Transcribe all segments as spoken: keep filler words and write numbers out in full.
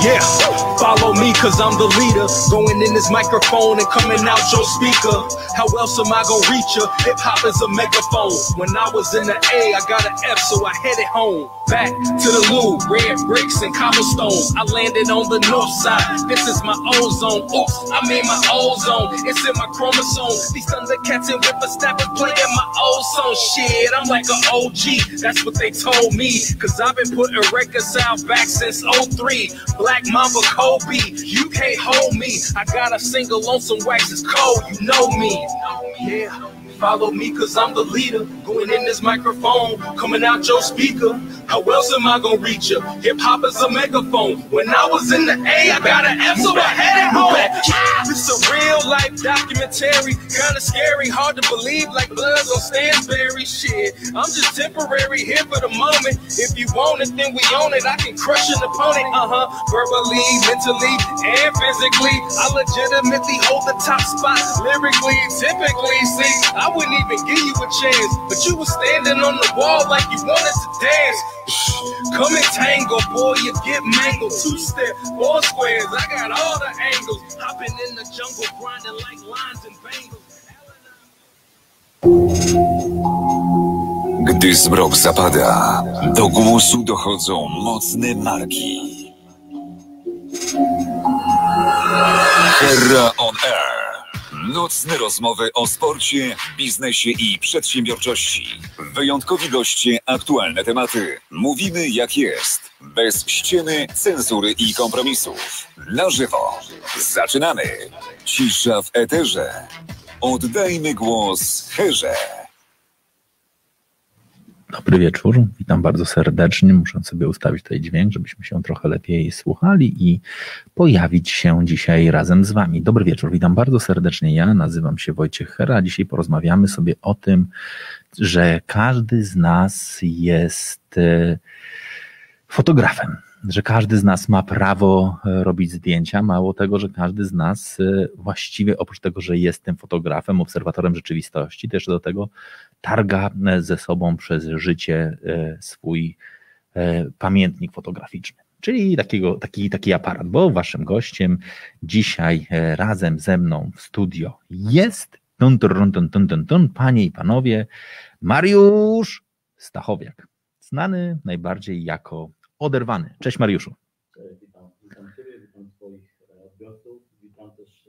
Yeah, follow me cause I'm the leader. Going in this microphone and coming out your speaker. How else am I gonna reach ya? Hip hop is a megaphone. When I was in the A, I got an F, so I headed home. Back to the Louvre, red bricks and cobblestones. I landed on the north side. This is my ozone. Oops, I mean my ozone. It's in my chromosome. These Thundercats and whippersnappers playing my old song. Shit, I'm like an O G. That's what they told me. Cause I've been putting records out back since oh three. Black Mamba Kobe, you can't hold me. I got a single on some wax, it's cold, you know me. Yeah, follow me cause I'm the leader. Going in this microphone, coming out your speaker. How else am I gonna reach ya? Hip hop is a megaphone. When I was in the A, I got an F, so I headed home. This a real life documentary, kinda scary, hard to believe, like Bloods on Stansberry. Shit, I'm just temporary here for the moment. If you want it, then we own it. I can crush an opponent, uh-huh. Verbally, mentally, and physically. I legitimately hold the top spot lyrically. Typically, see, I wouldn't even give you a chance, but you were standing on the wall like you wanted to dance. Come and tangle, boy, you get mangled. Two step, four squares, I got all the angles. Hopping in the jungle, grinding like lines and bangles. Gdy zmrok zapada, do głosu dochodzą mocne marki. Herra on Air. Nocne rozmowy o sporcie, biznesie i przedsiębiorczości. Wyjątkowi goście, aktualne tematy. Mówimy jak jest. Bez ściemy, cenzury i kompromisów. Na żywo. Zaczynamy. Cisza w eterze. Oddajmy głos Herze. Dobry wieczór, witam bardzo serdecznie. Muszę sobie ustawić tutaj dźwięk, żebyśmy się trochę lepiej słuchali i pojawić się dzisiaj razem z wami. Dobry wieczór, witam bardzo serdecznie. Ja nazywam się Wojciech Hera, a dzisiaj porozmawiamy sobie o tym, że każdy z nas jest fotografem, że każdy z nas ma prawo robić zdjęcia, mało tego, że każdy z nas właściwie oprócz tego, że jest tym fotografem, obserwatorem rzeczywistości, też do tego targa ze sobą przez życie swój pamiętnik fotograficzny, czyli takiego, taki, taki aparat, bo waszym gościem dzisiaj razem ze mną w studio jest tun, tun, tun, tun, tun, tun, panie i panowie, Mariusz Stachowiak, znany najbardziej jako Oderwany. Cześć Mariuszu. Cześć, witam. Witam Ciebie, witam Twoich odbiorców, witam też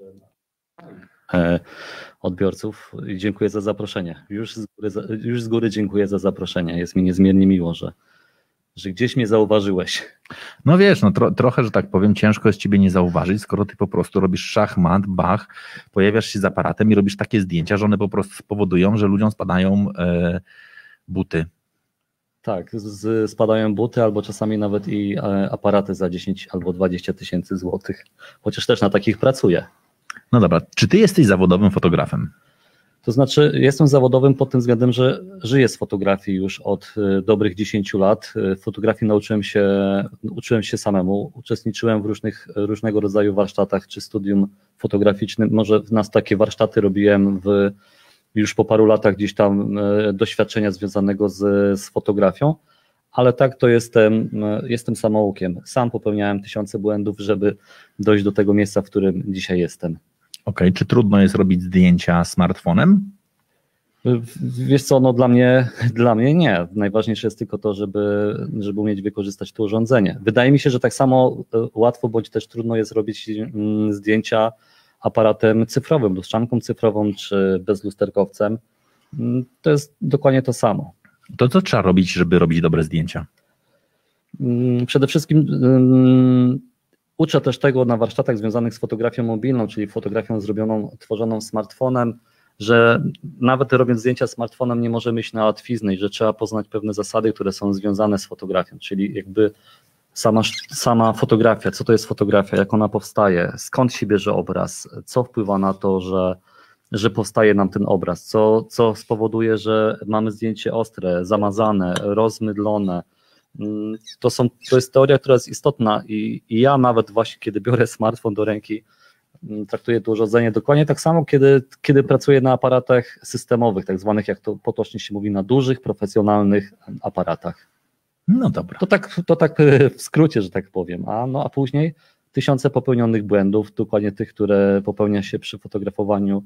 odbiorców i dziękuję za zaproszenie. Już z góry, już z góry dziękuję za zaproszenie. Jest mi niezmiernie miło, że, że gdzieś mnie zauważyłeś. No wiesz, no tro, trochę, że tak powiem, ciężko jest Ciebie nie zauważyć, skoro Ty po prostu robisz szachmat, bach, pojawiasz się z aparatem i robisz takie zdjęcia, że one po prostu spowodują, że ludziom spadają e, buty. Tak, z, spadają buty albo czasami nawet i e, aparaty za dziesięć albo dwadzieścia tysięcy złotych, chociaż też na takich pracuję. No dobra, czy ty jesteś zawodowym fotografem? To znaczy jestem zawodowym pod tym względem, że żyję z fotografii już od e, dobrych dziesięciu lat. Fotografii nauczyłem się, uczyłem się samemu, uczestniczyłem w różnych, różnego rodzaju warsztatach czy studium fotograficznym. Może w nas takie warsztaty robiłem w już po paru latach gdzieś tam doświadczenia związanego z, z fotografią, ale tak to jestem, jestem samoukiem. Sam popełniałem tysiące błędów, żeby dojść do tego miejsca, w którym dzisiaj jestem. Okej, okay. Czy trudno jest robić zdjęcia smartfonem? Wiesz co, no dla mnie, dla mnie nie. Najważniejsze jest tylko to, żeby, żeby umieć wykorzystać to urządzenie. Wydaje mi się, że tak samo łatwo bądź też trudno jest robić zdjęcia aparatem cyfrowym, lustrzanką cyfrową czy bezlusterkowcem. To jest dokładnie to samo. To co trzeba robić, żeby robić dobre zdjęcia? Przede wszystkim um, uczę też tego na warsztatach związanych z fotografią mobilną, czyli fotografią zrobioną, tworzoną smartfonem, że nawet robiąc zdjęcia smartfonem nie możemy iść na łatwiznę i że trzeba poznać pewne zasady, które są związane z fotografią, czyli jakby Sama, sama fotografia, co to jest fotografia, jak ona powstaje, skąd się bierze obraz, co wpływa na to, że, że powstaje nam ten obraz, co, co spowoduje, że mamy zdjęcie ostre, zamazane, rozmydlone. To, są, to jest teoria, która jest istotna i, i ja nawet właśnie, kiedy biorę smartfon do ręki, traktuję to urządzenie dokładnie tak samo, kiedy, kiedy pracuję na aparatach systemowych, tak zwanych, jak to potocznie się mówi, na dużych, profesjonalnych aparatach. No dobra. To tak, to tak w skrócie, że tak powiem. A, no, a później tysiące popełnionych błędów, dokładnie tych, które popełnia się przy fotografowaniu,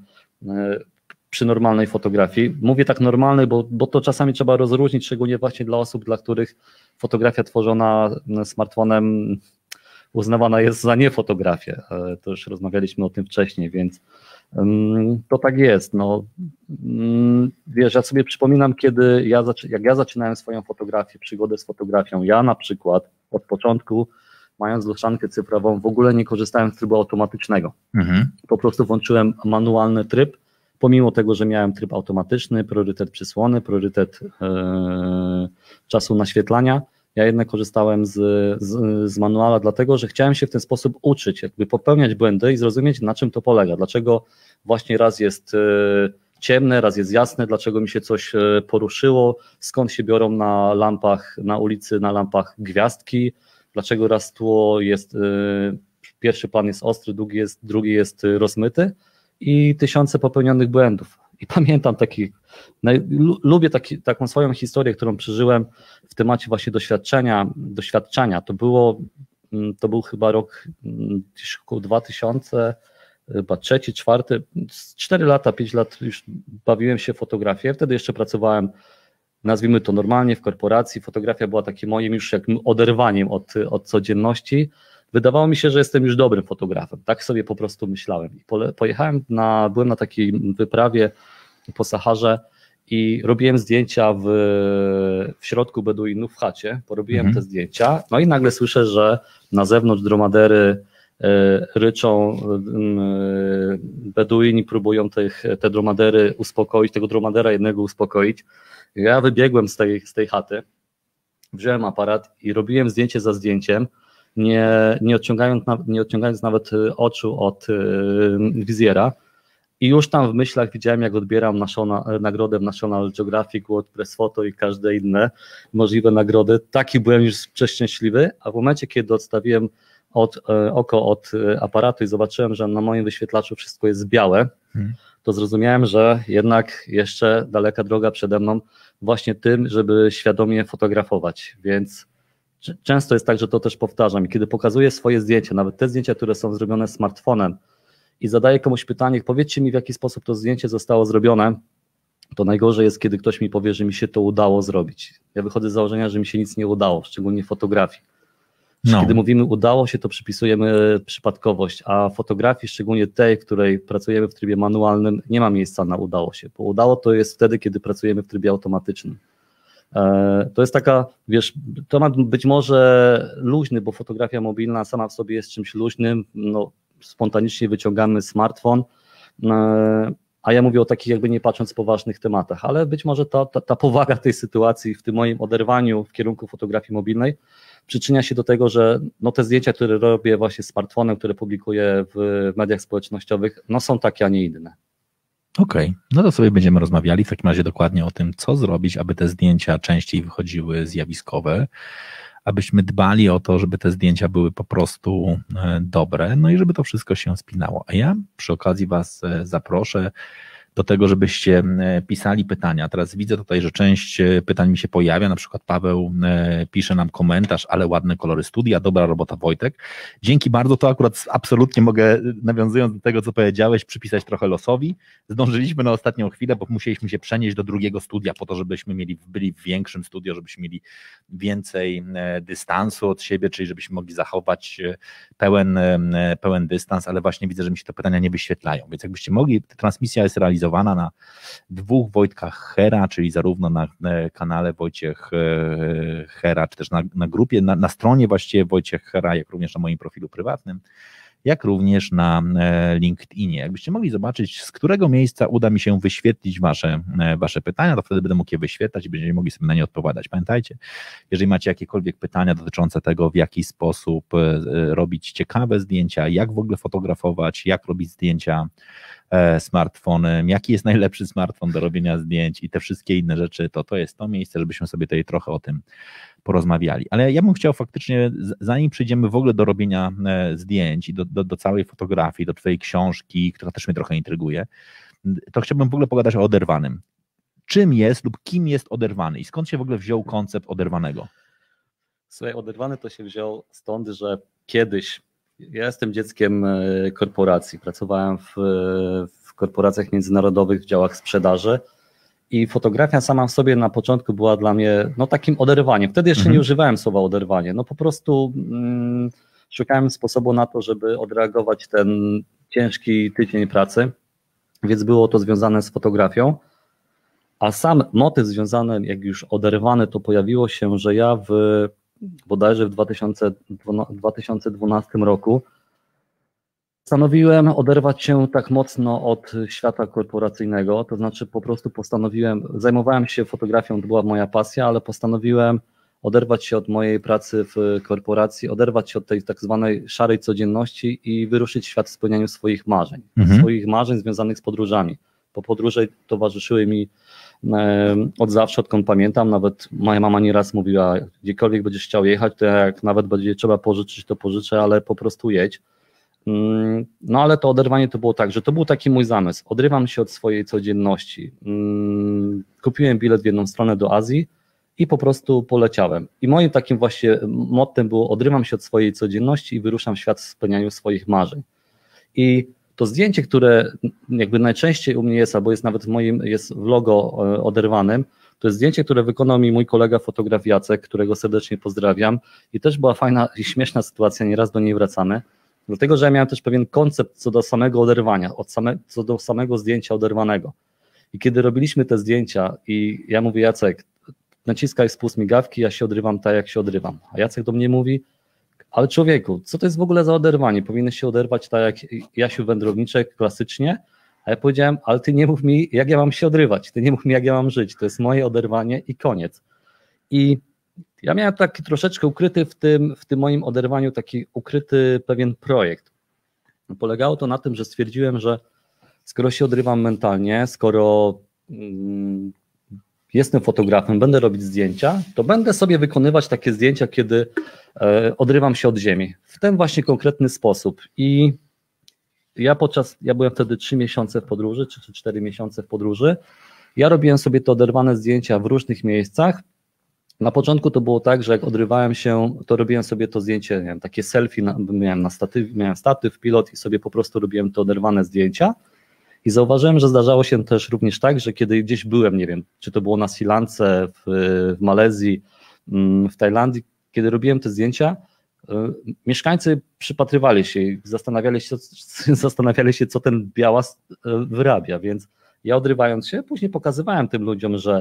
przy normalnej fotografii. Mówię tak normalnej, bo, bo to czasami trzeba rozróżnić, szczególnie właśnie dla osób, dla których fotografia tworzona smartfonem uznawana jest za nie fotografię. To już rozmawialiśmy o tym wcześniej, więc to tak jest. No, wiesz, ja sobie przypominam, kiedy ja, jak ja zaczynałem swoją fotografię, przygodę z fotografią, ja na przykład od początku, mając lustrzankę cyfrową, w ogóle nie korzystałem z trybu automatycznego. Mhm. Po prostu włączyłem manualny tryb, pomimo tego, że miałem tryb automatyczny, priorytet przysłony, priorytet yy, czasu naświetlania, ja jednak korzystałem z, z, z manuala, dlatego że chciałem się w ten sposób uczyć, jakby popełniać błędy i zrozumieć, na czym to polega, dlaczego właśnie raz jest yy, ciemne, raz jest jasne, dlaczego mi się coś yy, poruszyło, skąd się biorą na lampach, na ulicy, na lampach gwiazdki, dlaczego raz tło jest, yy, pierwszy plan jest ostry, drugi jest, drugi jest rozmyty i tysiące popełnionych błędów. I pamiętam taki, lubię taki, taką swoją historię, którą przeżyłem w temacie właśnie doświadczenia, doświadczenia. To było, to był chyba rok dwa tysiące, chyba trzeci, czwarty, cztery lata, pięć lat już bawiłem się w fotografię. Wtedy jeszcze pracowałem, nazwijmy to normalnie, w korporacji. Fotografia była takim moim już jakimś oderwaniem od, od codzienności. Wydawało mi się, że jestem już dobrym fotografem. Tak sobie po prostu myślałem. I pojechałem na, byłem na takiej wyprawie po Saharze i robiłem zdjęcia w, w środku Beduinów w chacie. Porobiłem mhm. te zdjęcia. No i nagle słyszę, że na zewnątrz dromadery y, ryczą, y, Beduini próbują tych, te dromadery uspokoić, tego dromadera jednego uspokoić. Ja wybiegłem z tej, z tej chaty, wziąłem aparat i robiłem zdjęcie za zdjęciem, nie, nie, odciągając, nie odciągając nawet oczu od wizjera i już tam w myślach widziałem, jak odbieram National, nagrodę w National Geographic, WordPress Photo i każde inne możliwe nagrody. Taki byłem już przeszczęśliwy, a w momencie, kiedy odstawiłem od, oko od aparatu i zobaczyłem, że na moim wyświetlaczu wszystko jest białe, hmm. to zrozumiałem, że jednak jeszcze daleka droga przede mną właśnie tym, żeby świadomie fotografować, więc często jest tak, że to też powtarzam i kiedy pokazuję swoje zdjęcia, nawet te zdjęcia, które są zrobione smartfonem i zadaję komuś pytanie, powiedzcie mi, w jaki sposób to zdjęcie zostało zrobione, to najgorzej jest, kiedy ktoś mi powie, że mi się to udało zrobić. Ja wychodzę z założenia, że mi się nic nie udało, szczególnie w fotografii. No. Kiedy mówimy udało się, to przypisujemy przypadkowość, a fotografii, szczególnie tej, w której pracujemy w trybie manualnym, nie ma miejsca na udało się, bo udało to jest wtedy, kiedy pracujemy w trybie automatycznym. To jest taka, wiesz, to ma być może luźny, bo fotografia mobilna sama w sobie jest czymś luźnym, no, spontanicznie wyciągamy smartfon, a ja mówię o takich jakby nie patrząc poważnych tematach, ale być może ta, ta, ta powaga tej sytuacji w tym moim oderwaniu w kierunku fotografii mobilnej przyczynia się do tego, że no, te zdjęcia, które robię właśnie smartfonem, które publikuję w mediach społecznościowych, no są takie, a nie inne. Okej, okay. No to sobie będziemy rozmawiali w takim razie dokładnie o tym, co zrobić, aby te zdjęcia częściej wychodziły zjawiskowe, abyśmy dbali o to, żeby te zdjęcia były po prostu dobre, no i żeby to wszystko się spinało. A ja przy okazji Was zaproszę do tego, żebyście pisali pytania. Teraz widzę tutaj, że część pytań mi się pojawia, na przykład Paweł pisze nam komentarz, ale ładne kolory studia, dobra robota Wojtek. Dzięki bardzo, to akurat absolutnie mogę, nawiązując do tego, co powiedziałeś, przypisać trochę losowi. Zdążyliśmy na ostatnią chwilę, bo musieliśmy się przenieść do drugiego studia po to, żebyśmy mieli, byli w większym studio, żebyśmy mieli więcej dystansu od siebie, czyli żebyśmy mogli zachować pełen, pełen dystans, ale właśnie widzę, że mi się te pytania nie wyświetlają, więc jakbyście mogli, transmisja jest realizowana na dwóch Wojtkach Hera, czyli zarówno na kanale Wojciech Hera, czy też na, na grupie, na, na stronie właściwie Wojciech Hera, jak również na moim profilu prywatnym, jak również na LinkedInie. Jakbyście mogli zobaczyć, z którego miejsca uda mi się wyświetlić wasze, wasze pytania, to wtedy będę mógł je wyświetlać i będziemy mogli sobie na nie odpowiadać. Pamiętajcie, jeżeli macie jakiekolwiek pytania dotyczące tego, w jaki sposób robić ciekawe zdjęcia, jak w ogóle fotografować, jak robić zdjęcia smartfonem, jaki jest najlepszy smartfon do robienia zdjęć i te wszystkie inne rzeczy, to to jest to miejsce, żebyśmy sobie tutaj trochę o tym porozmawiali. Ale ja bym chciał faktycznie, zanim przejdziemy w ogóle do robienia zdjęć i do, do, do całej fotografii, do twojej książki, która też mnie trochę intryguje, to chciałbym w ogóle pogadać o oderwanym. Czym jest lub kim jest oderwany i skąd się w ogóle wziął koncept oderwanego? Słuchaj, oderwany to się wziął stąd, że kiedyś, ja jestem dzieckiem korporacji, pracowałem w, w korporacjach międzynarodowych w działach sprzedaży i fotografia sama w sobie na początku była dla mnie no, takim oderwaniem. Wtedy jeszcze mhm. nie używałem słowa oderwanie, no po prostu mm, szukałem sposobu na to, żeby odreagować ten ciężki tydzień pracy, więc było to związane z fotografią. A sam motyw związany, jak już oderwany, to pojawiło się, że ja w, bodajże w dwa tysiące dwunastym roku postanowiłem oderwać się tak mocno od świata korporacyjnego, to znaczy po prostu postanowiłem, zajmowałem się fotografią, to była moja pasja, ale postanowiłem oderwać się od mojej pracy w korporacji, oderwać się od tej tak zwanej szarej codzienności i wyruszyć w świat w spełnianiu swoich marzeń, mhm. swoich marzeń związanych z podróżami. Bo podróże towarzyszyły mi od zawsze, odkąd pamiętam, nawet moja mama nieraz mówiła, gdziekolwiek będziesz chciał jechać, to jak nawet będzie trzeba pożyczyć, to pożyczę, ale po prostu jedź. No ale to oderwanie to było tak, że to był taki mój zamysł, odrywam się od swojej codzienności. Kupiłem bilet w jedną stronę do Azji i po prostu poleciałem. I moim takim właśnie mottem było, odrywam się od swojej codzienności i wyruszam w świat w spełnianiu swoich marzeń. I to zdjęcie, które jakby najczęściej u mnie jest, albo jest nawet w moim, jest w logo oderwanym, to jest zdjęcie, które wykonał mi mój kolega fotograf Jacek, którego serdecznie pozdrawiam i też była fajna i śmieszna sytuacja, nieraz do niej wracamy, dlatego, że ja miałem też pewien koncept co do samego oderwania, od same, co do samego zdjęcia oderwanego. I kiedy robiliśmy te zdjęcia i ja mówię, Jacek, naciskaj spust migawki, ja się odrywam tak, jak się odrywam. A Jacek do mnie mówi, ale człowieku, co to jest w ogóle za oderwanie? Powinieneś się oderwać tak jak Jasiu Wędrowniczek klasycznie, a ja powiedziałem, ale ty nie mów mi, jak ja mam się odrywać, ty nie mów mi, jak ja mam żyć, to jest moje oderwanie i koniec. I ja miałem taki troszeczkę ukryty w tym, w tym moim oderwaniu, taki ukryty pewien projekt. Polegało to na tym, że stwierdziłem, że skoro się odrywam mentalnie, skoro mm, jestem fotografem, będę robić zdjęcia, to będę sobie wykonywać takie zdjęcia, kiedy e, odrywam się od ziemi. W ten właśnie konkretny sposób. I ja podczas, ja byłem wtedy trzy miesiące w podróży, czy cztery miesiące w podróży. Ja robiłem sobie te oderwane zdjęcia w różnych miejscach. Na początku to było tak, że jak odrywałem się, to robiłem sobie to zdjęcie, nie wiem, takie selfie, na, miałem, na statyw, miałem statyw, pilot i sobie po prostu robiłem te oderwane zdjęcia. I zauważyłem, że zdarzało się też również tak, że kiedy gdzieś byłem, nie wiem, czy to było na Sri Lance, w, w Malezji, w Tajlandii, kiedy robiłem te zdjęcia, mieszkańcy przypatrywali się i zastanawiali się, zastanawiali się, co ten białas wyrabia, więc ja odrywając się, później pokazywałem tym ludziom, że,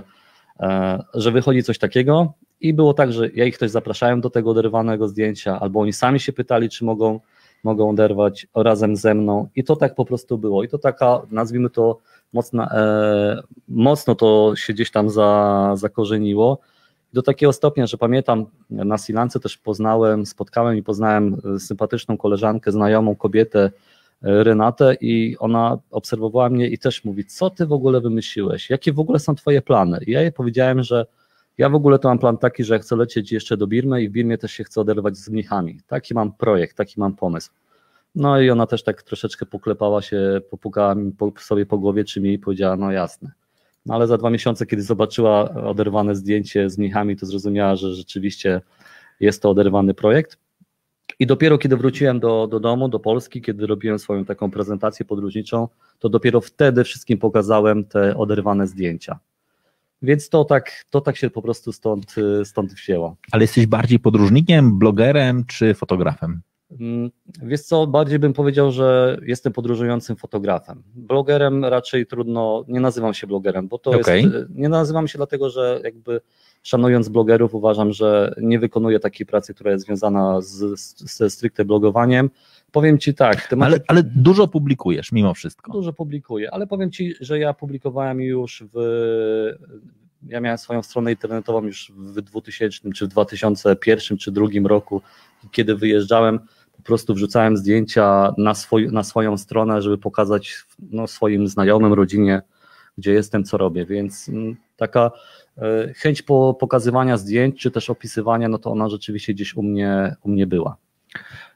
że wychodzi coś takiego i było tak, że ja ich też zapraszałem do tego oderwanego zdjęcia, albo oni sami się pytali, czy mogą mogą oderwać razem ze mną i to tak po prostu było i to taka, nazwijmy to mocno, e, mocno to się gdzieś tam za, zakorzeniło do takiego stopnia, że pamiętam na Sri Lance też poznałem, spotkałem i poznałem sympatyczną koleżankę, znajomą kobietę Renatę i ona obserwowała mnie i też mówi, co ty w ogóle wymyśliłeś, jakie w ogóle są twoje plany i ja jej powiedziałem, że ja w ogóle to mam plan taki, że chcę lecieć jeszcze do Birmy i w Birmie też się chcę oderwać z mnichami. Taki mam projekt, taki mam pomysł. No i ona też tak troszeczkę poklepała się, popukała mi po, sobie po głowie, czy mi i powiedziała, no jasne. No ale za dwa miesiące, kiedy zobaczyła oderwane zdjęcie z mnichami, to zrozumiała, że rzeczywiście jest to oderwany projekt. I dopiero kiedy wróciłem do, do domu, do Polski, kiedy robiłem swoją taką prezentację podróżniczą, to dopiero wtedy wszystkim pokazałem te oderwane zdjęcia. Więc to tak, to tak się po prostu stąd, stąd wzięło. Ale jesteś bardziej podróżnikiem, blogerem czy fotografem? Wiesz co, bardziej bym powiedział, że jestem podróżującym fotografem. Blogerem raczej trudno, nie nazywam się blogerem, bo to okay. jest, nie nazywam się dlatego, że jakby szanując blogerów uważam, że nie wykonuję takiej pracy, która jest związana z, ze stricte blogowaniem. Powiem Ci tak. Tematy... Ale, ale dużo publikujesz mimo wszystko. Dużo publikuję, ale powiem Ci, że ja publikowałem już w... Ja miałem swoją stronę internetową już w dwutysięcznym, czy w dwa tysiące pierwszym, czy drugim roku, kiedy wyjeżdżałem, po prostu wrzucałem zdjęcia na, swój, na swoją stronę, żeby pokazać no, swoim znajomym, rodzinie, gdzie jestem, co robię, więc taka e, chęć po, pokazywania zdjęć, czy też opisywania, no to ona rzeczywiście gdzieś u mnie, u mnie była.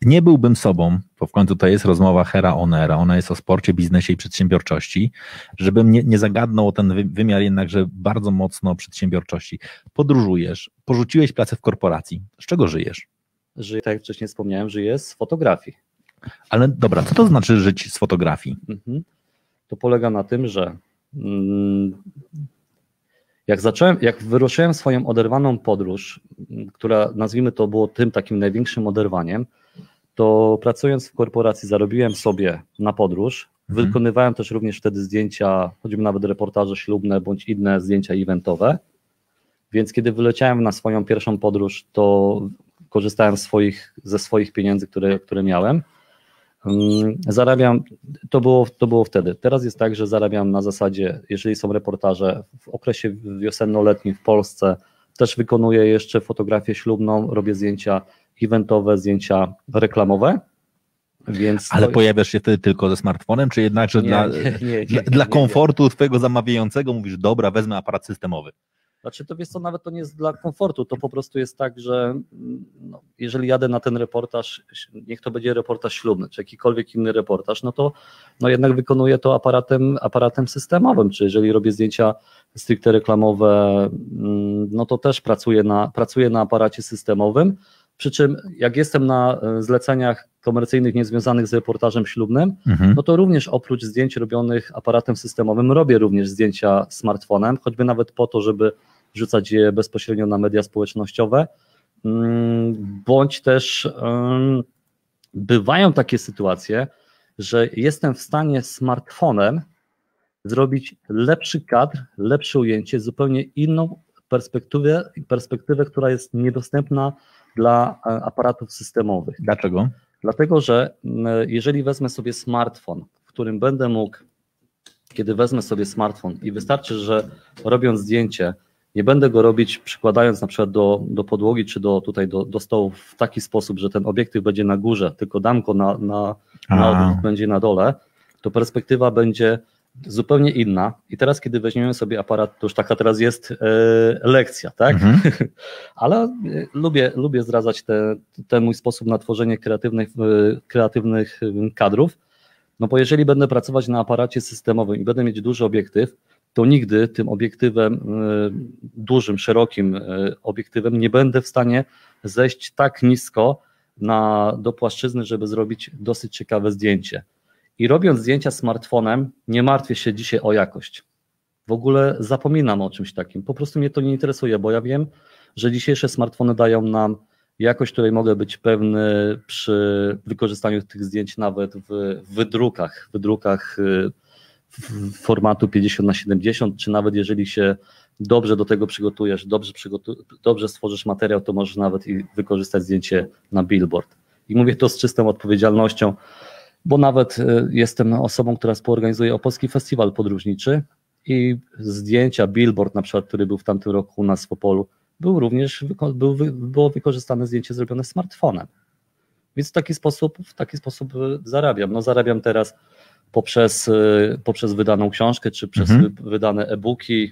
nie byłbym sobą, bo w końcu to jest rozmowa Hera on Air, ona jest o sporcie, biznesie i przedsiębiorczości, żebym nie, nie zagadnął o ten wymiar jednakże bardzo mocno przedsiębiorczości. Podróżujesz, porzuciłeś pracę w korporacji. Z czego żyjesz? Żyję, tak jak wcześniej wspomniałem, żyję z fotografii. Ale dobra, co to znaczy żyć z fotografii? Mhm. To polega na tym, że mm, jak zacząłem, jak wyruszyłem swoją oderwaną podróż, która nazwijmy to było tym takim największym oderwaniem, to pracując w korporacji zarobiłem sobie na podróż, mhm. wykonywałem też również wtedy zdjęcia, choćby nawet reportaże ślubne bądź inne zdjęcia eventowe, więc kiedy wyleciałem na swoją pierwszą podróż, to korzystałem swoich, ze swoich pieniędzy, które, które miałem. Zarabiam, to było, to było wtedy. Teraz jest tak, że zarabiam na zasadzie, jeżeli są reportaże w okresie wiosenno-letnim w Polsce, też wykonuję jeszcze fotografię ślubną, robię zdjęcia eventowe, zdjęcia reklamowe. Więc Ale to... pojawiasz się wtedy tylko ze smartfonem, czy jednakże nie, dla, nie, nie, nie, dla, nie, dla nie, komfortu twojego zamawiającego mówisz, dobra, wezmę aparat systemowy? Znaczy to wiesz co, nawet to nie jest dla komfortu, to po prostu jest tak, że no, jeżeli jadę na ten reportaż, niech to będzie reportaż ślubny, czy jakikolwiek inny reportaż, no to no jednak wykonuję to aparatem, aparatem systemowym, czy jeżeli robię zdjęcia stricte reklamowe, no to też pracuję na, pracuję na aparacie systemowym, przy czym jak jestem na zleceniach komercyjnych niezwiązanych z reportażem ślubnym, mhm. no to również oprócz zdjęć robionych aparatem systemowym robię również zdjęcia smartfonem, choćby nawet po to, żeby wrzucać je bezpośrednio na media społecznościowe, bądź też bywają takie sytuacje, że jestem w stanie smartfonem zrobić lepszy kadr, lepsze ujęcie, zupełnie inną perspektywę, perspektywę, która jest niedostępna dla aparatów systemowych. Dlaczego? Dlatego, że jeżeli wezmę sobie smartfon, w którym będę mógł, kiedy wezmę sobie smartfon i wystarczy, że robiąc zdjęcie, nie będę go robić przykładając na przykład do, do podłogi czy do, tutaj do, do stołu w taki sposób, że ten obiektyw będzie na górze, tylko dam go na, na, na obiektyw będzie na dole, to perspektywa będzie zupełnie inna. I teraz, kiedy weźmiemy sobie aparat, to już taka teraz jest e, lekcja, tak? Mhm. Ale e, lubię, lubię zdradzać te, ten mój sposób na tworzenie kreatywnych, e, kreatywnych kadrów, no bo jeżeli będę pracować na aparacie systemowym i będę mieć duży obiektyw, to nigdy tym obiektywem, e, dużym, szerokim e, obiektywem nie będę w stanie zejść tak nisko na, do płaszczyzny, żeby zrobić dosyć ciekawe zdjęcie. I robiąc zdjęcia smartfonem, nie martwię się dzisiaj o jakość. W ogóle zapominam o czymś takim. Po prostu mnie to nie interesuje, bo ja wiem, że dzisiejsze smartfony dają nam jakość, której mogę być pewny przy wykorzystaniu tych zdjęć nawet w wydrukach, wydrukach formatu pięćdziesiąt na siedemdziesiąt, czy nawet jeżeli się dobrze do tego przygotujesz, dobrze, przygotu- dobrze stworzysz materiał, to możesz nawet i wykorzystać zdjęcie na billboard. I mówię to z czystą odpowiedzialnością, bo nawet jestem osobą, która współorganizuje Opolski Festiwal Podróżniczy i zdjęcia, billboard na przykład, który był w tamtym roku u nas w Opolu, był również, był, było wykorzystane zdjęcie zrobione smartfonem. Więc w taki sposób, w taki sposób zarabiam. No zarabiam teraz poprzez, poprzez wydaną książkę, czy przez mhm. wydane e-booki,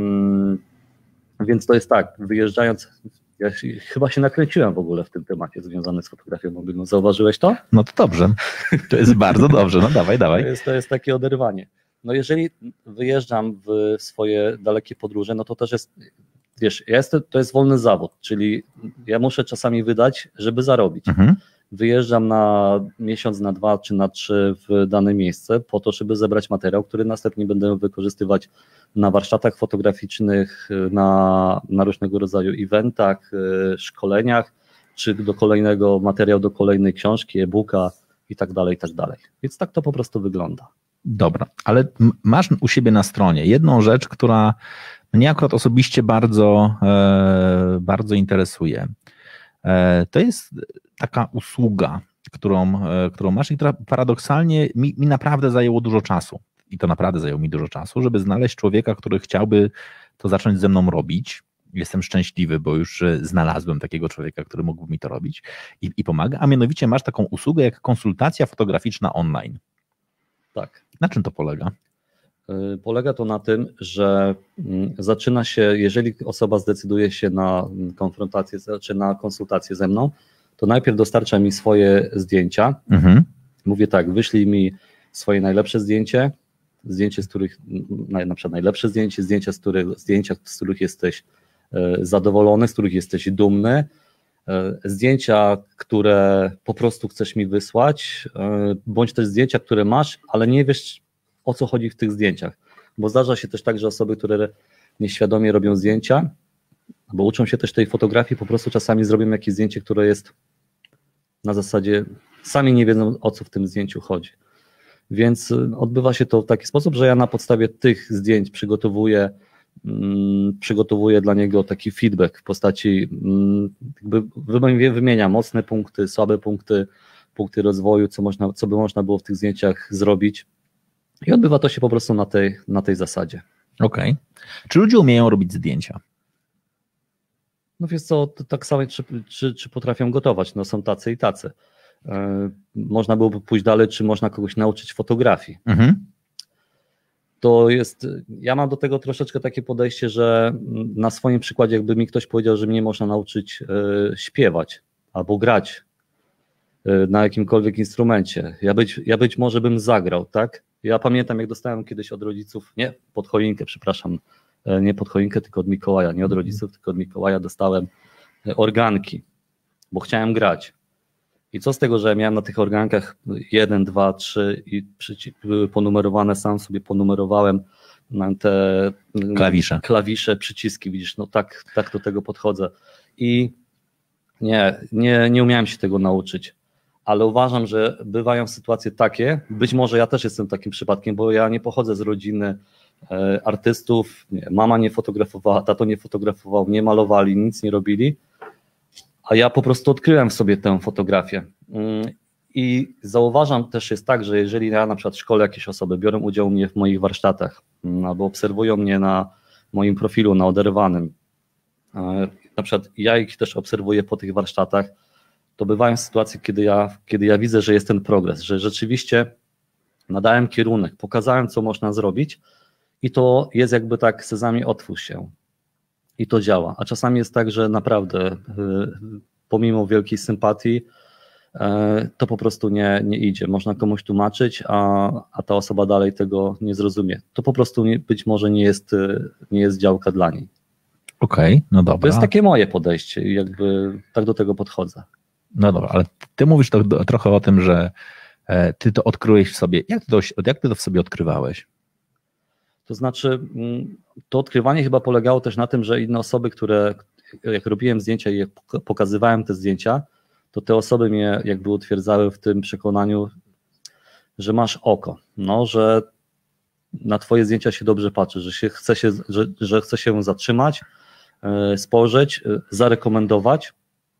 więc to jest tak, wyjeżdżając, ja się, chyba się nakręciłem w ogóle w tym temacie związanym z fotografią mobilną. Zauważyłeś to? No to dobrze. To jest bardzo dobrze. No dawaj, dawaj. To jest, to jest takie oderwanie. No jeżeli wyjeżdżam w swoje dalekie podróże, no to też jest, wiesz, ja jestem, to jest wolny zawód, czyli ja muszę czasami wydać, żeby zarobić. Mhm. Wyjeżdżam na miesiąc, na dwa czy na trzy w dane miejsce po to, żeby zebrać materiał, który następnie będę wykorzystywać na warsztatach fotograficznych, na, na różnego rodzaju eventach, szkoleniach, czy do kolejnego materiału, do kolejnej książki, e-booka i tak dalej, i tak dalej. Więc tak to po prostu wygląda. Dobra, ale masz u siebie na stronie jedną rzecz, która mnie akurat osobiście bardzo, bardzo interesuje. To jest taka usługa, którą, którą masz i która paradoksalnie mi, mi naprawdę zajęło dużo czasu. I to naprawdę zajęło mi dużo czasu, żeby znaleźć człowieka, który chciałby to zacząć ze mną robić. Jestem szczęśliwy, bo już znalazłem takiego człowieka, który mógłby mi to robić i, i pomaga. A mianowicie masz taką usługę jak konsultacja fotograficzna online. Tak. Na czym to polega? Polega to na tym, że zaczyna się, jeżeli osoba zdecyduje się na konfrontację czy na konsultację ze mną, to najpierw dostarcza mi swoje zdjęcia. Mhm. Mówię tak, wyślij mi swoje najlepsze zdjęcie, zdjęcie, z których, na przykład najlepsze zdjęcie, zdjęcia, z których, zdjęcia, z których jesteś zadowolony, z których jesteś dumny, zdjęcia, które po prostu chcesz mi wysłać, bądź też zdjęcia, które masz, ale nie wiesz, o co chodzi w tych zdjęciach, bo zdarza się też tak, że osoby, które nieświadomie robią zdjęcia, bo uczą się też tej fotografii, po prostu czasami zrobią jakieś zdjęcie, które jest na zasadzie, sami nie wiedzą, o co w tym zdjęciu chodzi. Więc odbywa się to w taki sposób, że ja na podstawie tych zdjęć przygotowuję, mm, przygotowuję dla niego taki feedback w postaci, mm, jakby wymienia mocne punkty, słabe punkty, punkty rozwoju, co, można, co by można było w tych zdjęciach zrobić. I odbywa to się po prostu na tej, na tej zasadzie. Okej. Czy ludzie umieją robić zdjęcia? No wiesz co, to tak samo, czy, czy, czy potrafią gotować, no są tacy i tacy. Yy, można byłoby pójść dalej, czy można kogoś nauczyć fotografii. Mhm. To jest, ja mam do tego troszeczkę takie podejście, że na swoim przykładzie jakby mi ktoś powiedział, że mnie można nauczyć yy, śpiewać albo grać yy, na jakimkolwiek instrumencie. Ja być, ja być może bym zagrał, tak? Ja pamiętam, jak dostałem kiedyś od rodziców, nie, pod choinkę, przepraszam, nie pod choinkę, tylko od Mikołaja, nie od rodziców, tylko od Mikołaja dostałem organki, bo chciałem grać. I co z tego, że miałem na tych organkach jeden, dwa, trzy i były ponumerowane, sam sobie ponumerowałem te klawisze, klawisze przyciski, widzisz, no tak, tak do tego podchodzę. I nie, nie, nie umiałem się tego nauczyć, ale uważam, że bywają sytuacje takie, być może ja też jestem takim przypadkiem, bo ja nie pochodzę z rodziny artystów, nie, mama nie fotografowała, tato nie fotografował, nie malowali, nic nie robili, a ja po prostu odkryłem w sobie tę fotografię. I zauważam też jest tak, że jeżeli ja na przykład szkolę jakieś osoby, biorą udział u mnie w moich warsztatach albo obserwują mnie na moim profilu, na oderwanym, na przykład ja ich też obserwuję po tych warsztatach, to bywają sytuacje, kiedy ja, kiedy ja widzę, że jest ten progres, że rzeczywiście nadałem kierunek, pokazałem, co można zrobić i to jest jakby tak, sezamie, otwórz się. I to działa. A czasami jest tak, że naprawdę pomimo wielkiej sympatii to po prostu nie, nie idzie. Można komuś tłumaczyć, a, a ta osoba dalej tego nie zrozumie. To po prostu nie, być może nie jest, nie jest działka dla niej. Okej, okay, no dobra. To jest takie moje podejście i jakby tak do tego podchodzę. No dobra, ale ty mówisz to, trochę o tym, że ty to odkryłeś w sobie. Jak ty to, jak ty to w sobie odkrywałeś? To znaczy, to odkrywanie chyba polegało też na tym, że inne osoby, które, jak robiłem zdjęcia i jak pokazywałem te zdjęcia, to te osoby mnie jakby utwierdzały w tym przekonaniu, że masz oko, no, że na twoje zdjęcia się dobrze patrzy, że, się chce, się, że, że chce się zatrzymać, spojrzeć, zarekomendować,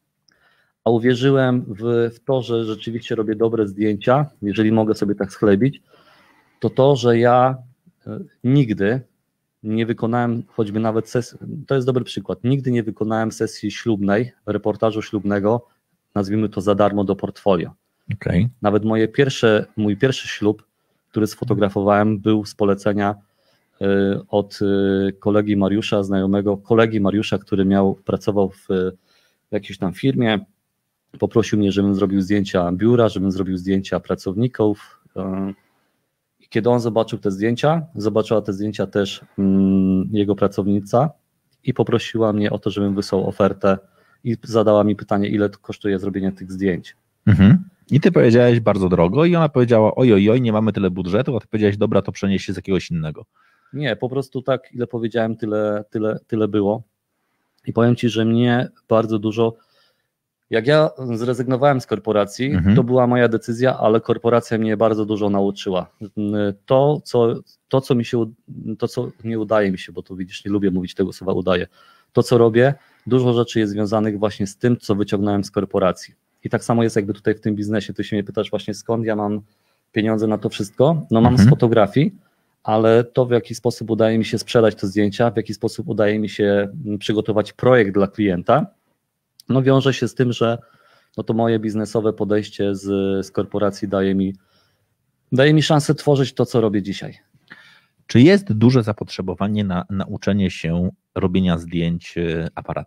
a uwierzyłem w, w to, że rzeczywiście robię dobre zdjęcia, jeżeli mogę sobie tak schlebić, to to, że ja nigdy nie wykonałem, choćby nawet sesji, to jest dobry przykład, nigdy nie wykonałem sesji ślubnej, reportażu ślubnego, nazwijmy to za darmo do portfolio. Okay. Nawet moje pierwsze, mój pierwszy ślub, który sfotografowałem, był z polecenia y, od y, kolegi Mariusza, znajomego kolegi Mariusza, który miał, pracował w, w jakiejś tam firmie, poprosił mnie, żebym zrobił zdjęcia biura, żebym zrobił zdjęcia pracowników. Y, I kiedy on zobaczył te zdjęcia, zobaczyła te zdjęcia też y, jego pracownica i poprosiła mnie o to, żebym wysłał ofertę i zadała mi pytanie, ile to kosztuje zrobienie tych zdjęć. Mhm. I ty powiedziałeś bardzo drogo i ona powiedziała, oj, oj, oj, nie mamy tyle budżetu, a ty powiedziałeś, dobra, to przenieś się z jakiegoś innego. Nie, po prostu tak, ile powiedziałem, tyle, tyle, tyle było. I powiem ci, że mnie bardzo dużo, jak ja zrezygnowałem z korporacji, mhm. to była moja decyzja, ale korporacja mnie bardzo dużo nauczyła. To, co, to, co mi się, to, co nie udaje mi się, bo to widzisz, nie lubię mówić tego słowa udaje, to, co robię, dużo rzeczy jest związanych właśnie z tym, co wyciągnąłem z korporacji. I tak samo jest jakby tutaj w tym biznesie. Ty się mnie pytasz właśnie, skąd ja mam pieniądze na to wszystko? No mam mhm. z fotografii, ale to, w jaki sposób udaje mi się sprzedać te zdjęcia, w jaki sposób udaje mi się przygotować projekt dla klienta, no wiąże się z tym, że no to moje biznesowe podejście z, z korporacji daje mi, daje mi szansę tworzyć to, co robię dzisiaj. Czy jest duże zapotrzebowanie na nauczenie się robienia zdjęć aparatem?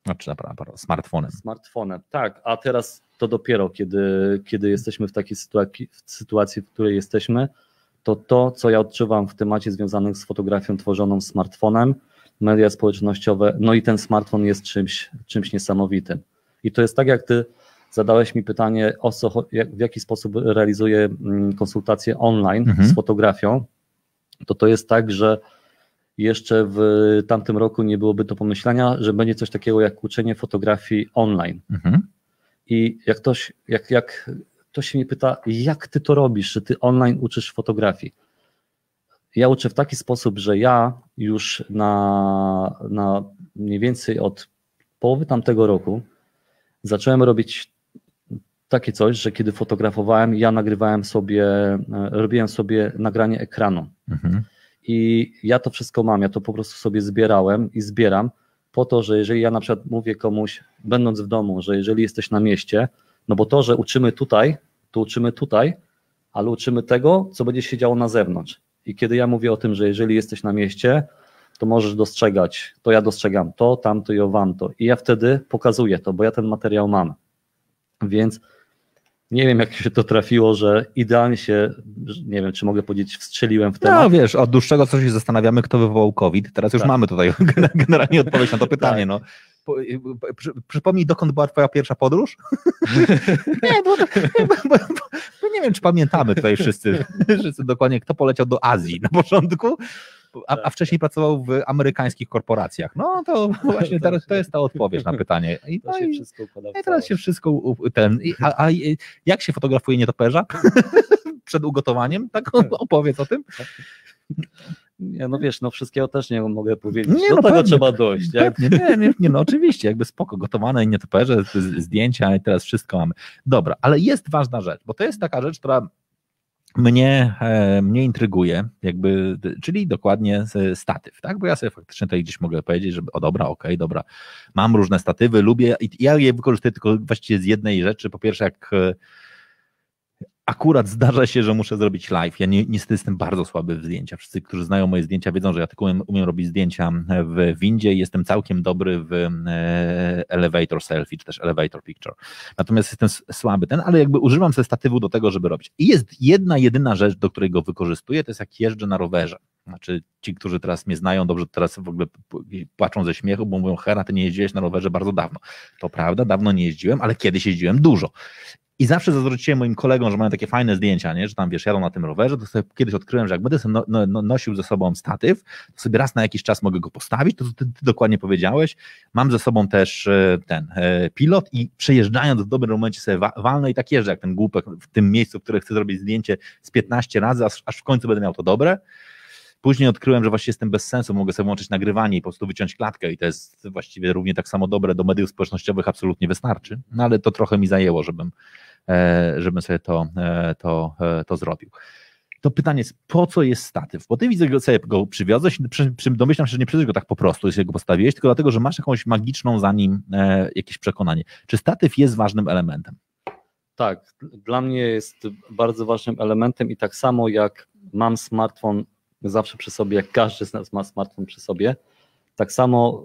Znaczy, naprawdę, smartfonem. Smartfonem, tak, a teraz to dopiero, kiedy, kiedy jesteśmy w takiej sytuacji, w sytuacji, w której jesteśmy, to to, co ja odczuwam w temacie związanym z fotografią tworzoną smartfonem, media społecznościowe, no i ten smartfon jest czymś, czymś niesamowitym. I to jest tak, jak ty zadałeś mi pytanie, o co, jak, w jaki sposób realizuję konsultacje online mhm. z fotografią, to to jest tak, że jeszcze w tamtym roku nie byłoby do pomyślenia, że będzie coś takiego jak uczenie fotografii online. Mhm. I jak ktoś, jak, jak ktoś się mnie pyta, jak ty to robisz, że ty online uczysz fotografii? Ja uczę w taki sposób, że ja już na, na mniej więcej od połowy tamtego roku zacząłem robić takie coś, że kiedy fotografowałem, ja nagrywałem sobie, robiłem sobie nagranie ekranu. Mhm. I ja to wszystko mam, ja to po prostu sobie zbierałem i zbieram po to, że jeżeli ja na przykład mówię komuś, będąc w domu, że jeżeli jesteś na mieście, no bo to, że uczymy tutaj, to uczymy tutaj, ale uczymy tego, co będzie się działo na zewnątrz. I kiedy ja mówię o tym, że jeżeli jesteś na mieście, to możesz dostrzegać, to ja dostrzegam to, tamto i owamto. I ja wtedy pokazuję to, bo ja ten materiał mam. Więc nie wiem, jak się to trafiło, że idealnie się, nie wiem, czy mogę powiedzieć, wstrzeliłem w temat. No wiesz, od dłuższego czasu się zastanawiamy, kto wywołał COVID. Teraz już tak. mamy tutaj generalnie odpowiedź na to pytanie. Tak. No. Przy, przypomnij, dokąd była twoja pierwsza podróż? nie, bo, bo, bo, bo nie wiem, czy pamiętamy tutaj wszyscy, wszyscy dokładnie, kto poleciał do Azji na początku, a, a wcześniej pracował w amerykańskich korporacjach. No to właśnie teraz to jest ta odpowiedź na pytanie. I, to no się i, wszystko układa. I teraz się wszystko ten. I, a, a jak się fotografuje nietoperza przed ugotowaniem? Tak opowiedz o tym. Nie, no wiesz, no wszystkiego też nie mogę powiedzieć. Nie, Do no tego pewnie, trzeba dojść. Pewnie, nie, nie, nie, no oczywiście, jakby spoko, gotowane i nietoperze, zdjęcia i teraz wszystko mamy. Dobra, ale jest ważna rzecz, bo to jest taka rzecz, która mnie, e, mnie intryguje, jakby, czyli dokładnie statyw, tak? Bo ja sobie faktycznie tutaj gdzieś mogę powiedzieć, że o dobra, okej, okay, dobra, mam różne statywy, lubię i ja je wykorzystuję tylko właściwie z jednej rzeczy. Po pierwsze, jak akurat zdarza się, że muszę zrobić live. Ja nie, niestety jestem bardzo słaby w zdjęcia. Wszyscy, którzy znają moje zdjęcia, wiedzą, że ja tylko umiem, umiem robić zdjęcia w windzie i jestem całkiem dobry w elevator selfie, czy też elevator picture. Natomiast jestem słaby ten, ale jakby używam sobie statywu do tego, żeby robić. I jest jedna, jedyna rzecz, do której go wykorzystuję, to jest jak jeżdżę na rowerze. Znaczy ci, którzy teraz mnie znają dobrze, teraz w ogóle płaczą ze śmiechu, bo mówią, Hera, ty nie jeździłeś na rowerze bardzo dawno. To prawda, dawno nie jeździłem, ale kiedyś jeździłem dużo. I zawsze zazdrościłem moim kolegom, że mają takie fajne zdjęcia, nie? Że tam wiesz, jadą na tym rowerze, to sobie kiedyś odkryłem, że jak będę sobie no, no, nosił ze sobą statyw, to sobie raz na jakiś czas mogę go postawić, to ty, ty dokładnie powiedziałeś. Mam ze sobą też ten e, pilot i przejeżdżając w dobrym momencie sobie wa- walnę i tak jeżdżę jak ten głupek w tym miejscu, w którym chcę zrobić zdjęcie z piętnaście razy, aż, aż w końcu będę miał to dobre. Później odkryłem, że właściwie jestem bez sensu, mogę sobie włączyć nagrywanie i po prostu wyciąć klatkę i to jest właściwie równie tak samo dobre, do mediów społecznościowych absolutnie wystarczy, no ale to trochę mi zajęło, żebym żebym sobie to, to, to zrobił. To pytanie jest, po co jest statyw? Bo ty widzę, że sobie go przywiozłeś, domyślam się, że nie przywiozłeś go tak po prostu, jeśli go postawiłeś, tylko dlatego, że masz jakąś magiczną za nim jakieś przekonanie. Czy statyw jest ważnym elementem? Tak, dla mnie jest bardzo ważnym elementem i tak samo jak mam smartfon zawsze przy sobie, jak każdy z nas ma smartfon przy sobie, tak samo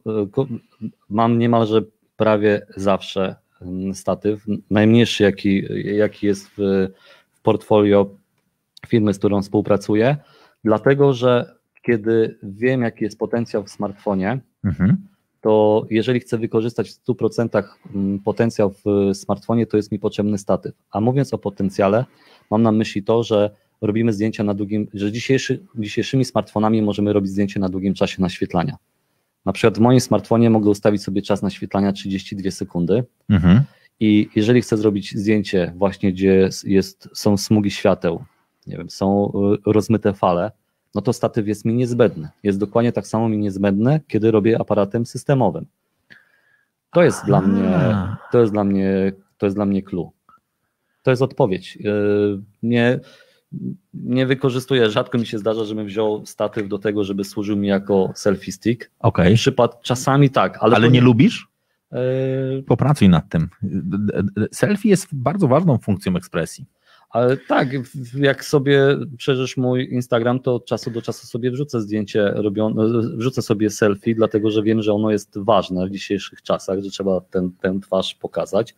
mam niemalże prawie zawsze statyw, najmniejszy jaki, jaki jest w, w portfolio firmy, z którą współpracuję, dlatego, że kiedy wiem, jaki jest potencjał w smartfonie, mhm. to jeżeli chcę wykorzystać w stu procentach potencjał w smartfonie, to jest mi potrzebny statyw. A mówiąc o potencjale, mam na myśli to, że robimy zdjęcia na długim, że dzisiejszy, dzisiejszymi smartfonami możemy robić zdjęcie na długim czasie naświetlania. Na przykład w moim smartfonie mogę ustawić sobie czas naświetlania trzydzieści dwie sekundy mhm. i jeżeli chcę zrobić zdjęcie właśnie, gdzie jest, są smugi świateł, nie wiem, są rozmyte fale, no to statyw jest mi niezbędny. Jest dokładnie tak samo mi niezbędny, kiedy robię aparatem systemowym. To jest dla mnie, to jest dla mnie, to jest dla mnie clue. To jest odpowiedź. Nie, nie wykorzystuję, rzadko mi się zdarza, żebym wziął statyw do tego, żeby służył mi jako selfie stick. Okay. Przypad, czasami tak. Ale, ale nie, nie lubisz? Yy... Popracuj nad tym. Selfie jest bardzo ważną funkcją ekspresji. Ale tak, jak sobie przejrzysz mój Instagram, to od czasu do czasu sobie wrzucę zdjęcie, robią, wrzucę sobie selfie, dlatego że wiem, że ono jest ważne w dzisiejszych czasach, że trzeba ten, tę twarz pokazać.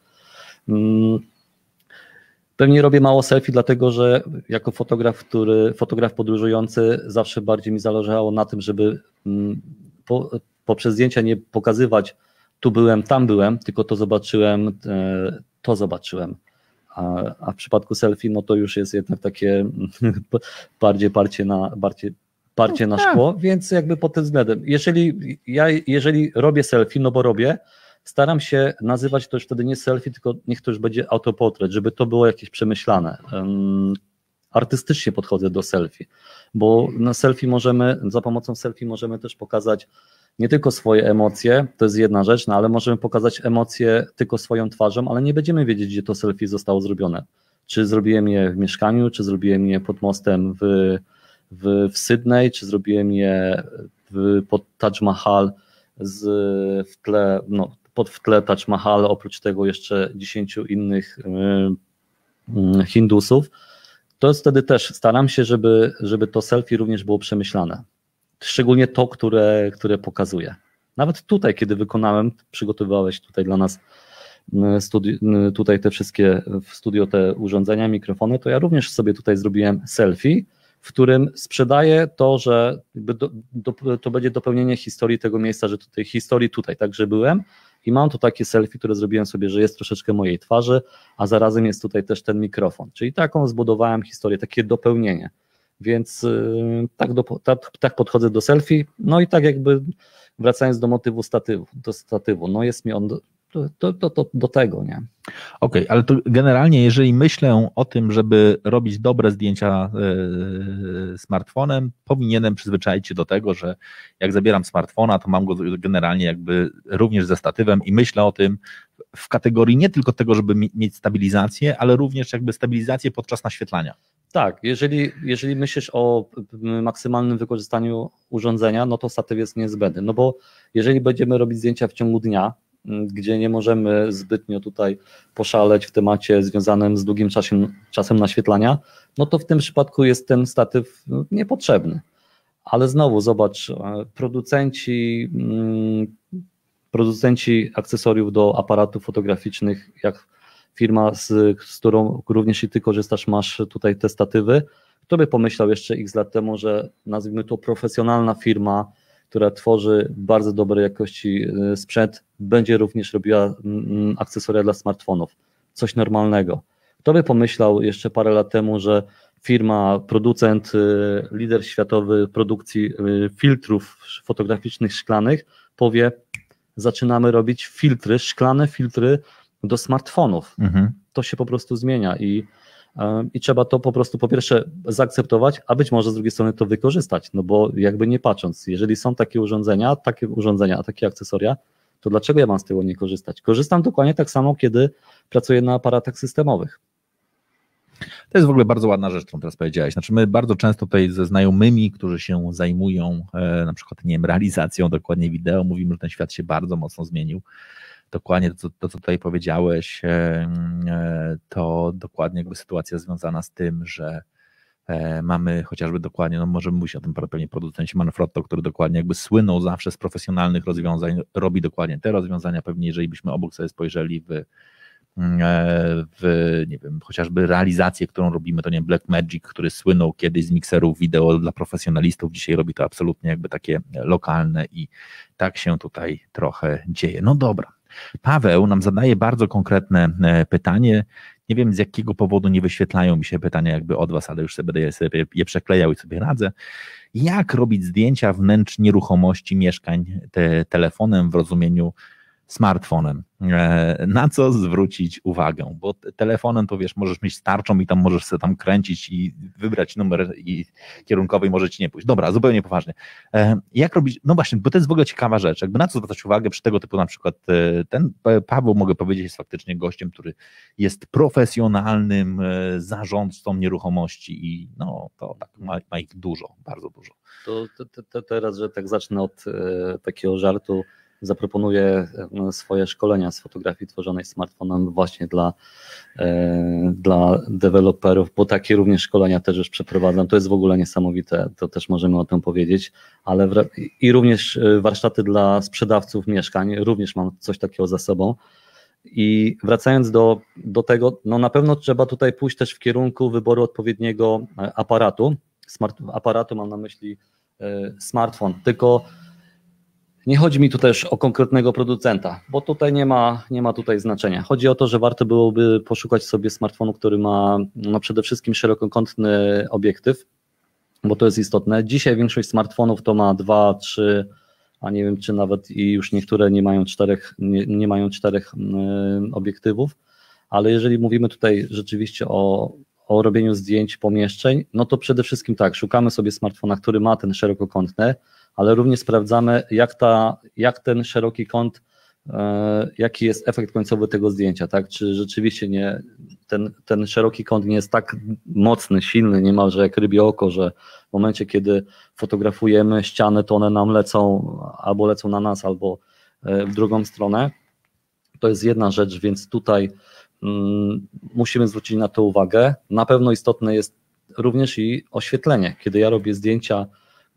Pewnie robię mało selfie, dlatego że jako fotograf, który, fotograf podróżujący, zawsze bardziej mi zależało na tym, żeby po, poprzez zdjęcia nie pokazywać tu byłem, tam byłem, tylko to zobaczyłem, to zobaczyłem. A, a w przypadku selfie, no to już jest jednak takie bardziej parcie na, bardziej, parcie na szkło, więc jakby pod tym względem. Jeżeli ja jeżeli robię selfie, no bo robię, staram się nazywać to już wtedy nie selfie, tylko niech to już będzie autoportret, żeby to było jakieś przemyślane. Um, artystycznie podchodzę do selfie, bo na selfie możemy, za pomocą selfie możemy też pokazać nie tylko swoje emocje, to jest jedna rzecz, no ale możemy pokazać emocje tylko swoją twarzą, ale nie będziemy wiedzieć, gdzie to selfie zostało zrobione. Czy zrobiłem je w mieszkaniu, czy zrobiłem je pod mostem w, w, w Sydney, czy zrobiłem je w, pod Taj Mahal z, w tle, no, pod w tle Taj Mahal, oprócz tego jeszcze dziesięciu innych y, Hindusów. To jest wtedy też, staram się, żeby, żeby to selfie również było przemyślane. Szczególnie to, które, które pokazuję. Nawet tutaj, kiedy wykonałem, przygotowywałeś tutaj dla nas studi- tutaj te wszystkie w studio te urządzenia, mikrofony, to ja również sobie tutaj zrobiłem selfie, w którym sprzedaję to, że do, do, to będzie dopełnienie historii tego miejsca, że tutaj historii tutaj także byłem i mam tu takie selfie, które zrobiłem sobie, że jest troszeczkę mojej twarzy, a zarazem jest tutaj też ten mikrofon, czyli taką zbudowałem historię, takie dopełnienie. Więc yy, tak, do, tak, tak podchodzę do selfie, no i tak jakby wracając do motywu statywu, do statywu, no jest mi on do, do, do, do, do tego, nie? Okej, okay, ale to generalnie jeżeli myślę o tym, żeby robić dobre zdjęcia yy, smartfonem, powinienem przyzwyczaić się do tego, że jak zabieram smartfona, to mam go generalnie jakby również ze statywem i myślę o tym w kategorii nie tylko tego, żeby mieć stabilizację, ale również jakby stabilizację podczas naświetlania. Tak, jeżeli, jeżeli myślisz o maksymalnym wykorzystaniu urządzenia, no to statyw jest niezbędny, no bo jeżeli będziemy robić zdjęcia w ciągu dnia, gdzie nie możemy zbytnio tutaj poszaleć w temacie związanym z długim czasem, czasem naświetlania, no to w tym przypadku jest ten statyw niepotrzebny. Ale znowu zobacz, producenci, producenci akcesoriów do aparatów fotograficznych, jak firma, z, z którą również i ty korzystasz, masz tutaj te statywy. Kto by pomyślał jeszcze x lat temu, że nazwijmy to profesjonalna firma, która tworzy bardzo dobrej jakości sprzęt, będzie również robiła akcesoria dla smartfonów. Coś normalnego. Kto by pomyślał jeszcze parę lat temu, że firma, producent, lider światowy produkcji filtrów fotograficznych szklanych powie, zaczynamy robić filtry, szklane filtry do smartfonów. Mhm. To się po prostu zmienia i, i trzeba to po prostu po pierwsze zaakceptować, a być może z drugiej strony to wykorzystać, no bo jakby nie patrząc, jeżeli są takie urządzenia, takie urządzenia, takie akcesoria, to dlaczego ja mam z tego nie korzystać? Korzystam dokładnie tak samo, kiedy pracuję na aparatach systemowych. To jest w ogóle bardzo ładna rzecz, którą teraz powiedziałeś. Znaczy my bardzo często tutaj ze znajomymi, którzy się zajmują e, na przykład nie wiem, realizacją dokładnie wideo, mówimy, że ten świat się bardzo mocno zmienił. Dokładnie to, to, co tutaj powiedziałeś, e, e, to dokładnie jakby sytuacja związana z tym, że e, mamy chociażby dokładnie, no możemy mówić o tym pewnie producencie Manfrotto, który dokładnie jakby słynął zawsze z profesjonalnych rozwiązań, robi dokładnie te rozwiązania, pewnie jeżeli byśmy obok sobie spojrzeli w w, nie wiem, chociażby realizację, którą robimy, to nie wiem, Blackmagic, który słynął kiedyś z mikserów wideo dla profesjonalistów, dzisiaj robi to absolutnie jakby takie lokalne i tak się tutaj trochę dzieje. No dobra, Paweł nam zadaje bardzo konkretne pytanie, nie wiem z jakiego powodu nie wyświetlają mi się pytania jakby od was, ale już sobie będę sobie je przeklejał i sobie radzę. Jak robić zdjęcia wnętrz nieruchomości mieszkań te, telefonem w rozumieniu smartfonem, na co zwrócić uwagę, bo telefonem to wiesz, możesz mieć starczą i tam możesz sobie tam kręcić i wybrać numer i kierunkowy i może ci nie pójść. Dobra, zupełnie poważnie. Jak robić, no właśnie, bo to jest w ogóle ciekawa rzecz, jakby na co zwracać uwagę przy tego typu na przykład, ten Paweł, mogę powiedzieć, jest faktycznie gościem, który jest profesjonalnym zarządcą nieruchomości i no to tak, ma, ma ich dużo, bardzo dużo. To, to, to teraz, że tak zacznę od e, takiego żartu, zaproponuję swoje szkolenia z fotografii tworzonej smartfonem właśnie dla, dla deweloperów, bo takie również szkolenia też już przeprowadzam. To jest w ogóle niesamowite, to też możemy o tym powiedzieć, ale w, i również warsztaty dla sprzedawców mieszkań, również mam coś takiego za sobą. I wracając do, do tego, no na pewno trzeba tutaj pójść też w kierunku wyboru odpowiedniego aparatu. Smart, aparatu mam na myśli y, smartfon, tylko nie chodzi mi tu też o konkretnego producenta, bo tutaj nie ma, nie ma tutaj znaczenia. Chodzi o to, że warto byłoby poszukać sobie smartfonu, który ma no przede wszystkim szerokokątny obiektyw, bo to jest istotne. Dzisiaj większość smartfonów to ma dwa, trzy, a nie wiem, czy nawet i już niektóre nie mają czterech, nie, nie mają czterech y, obiektywów, ale jeżeli mówimy tutaj rzeczywiście o, o robieniu zdjęć pomieszczeń, no to przede wszystkim tak, szukamy sobie smartfona, który ma ten szerokokątny, ale również sprawdzamy, jak, ta, jak ten szeroki kąt, e, jaki jest efekt końcowy tego zdjęcia, tak? Czy rzeczywiście nie, ten, ten szeroki kąt nie jest tak mocny, silny, niemalże jak rybie oko, że w momencie, kiedy fotografujemy ściany, to one nam lecą, albo lecą na nas, albo w drugą stronę. To jest jedna rzecz, więc tutaj mm, musimy zwrócić na to uwagę. Na pewno istotne jest również i oświetlenie. Kiedy ja robię zdjęcia,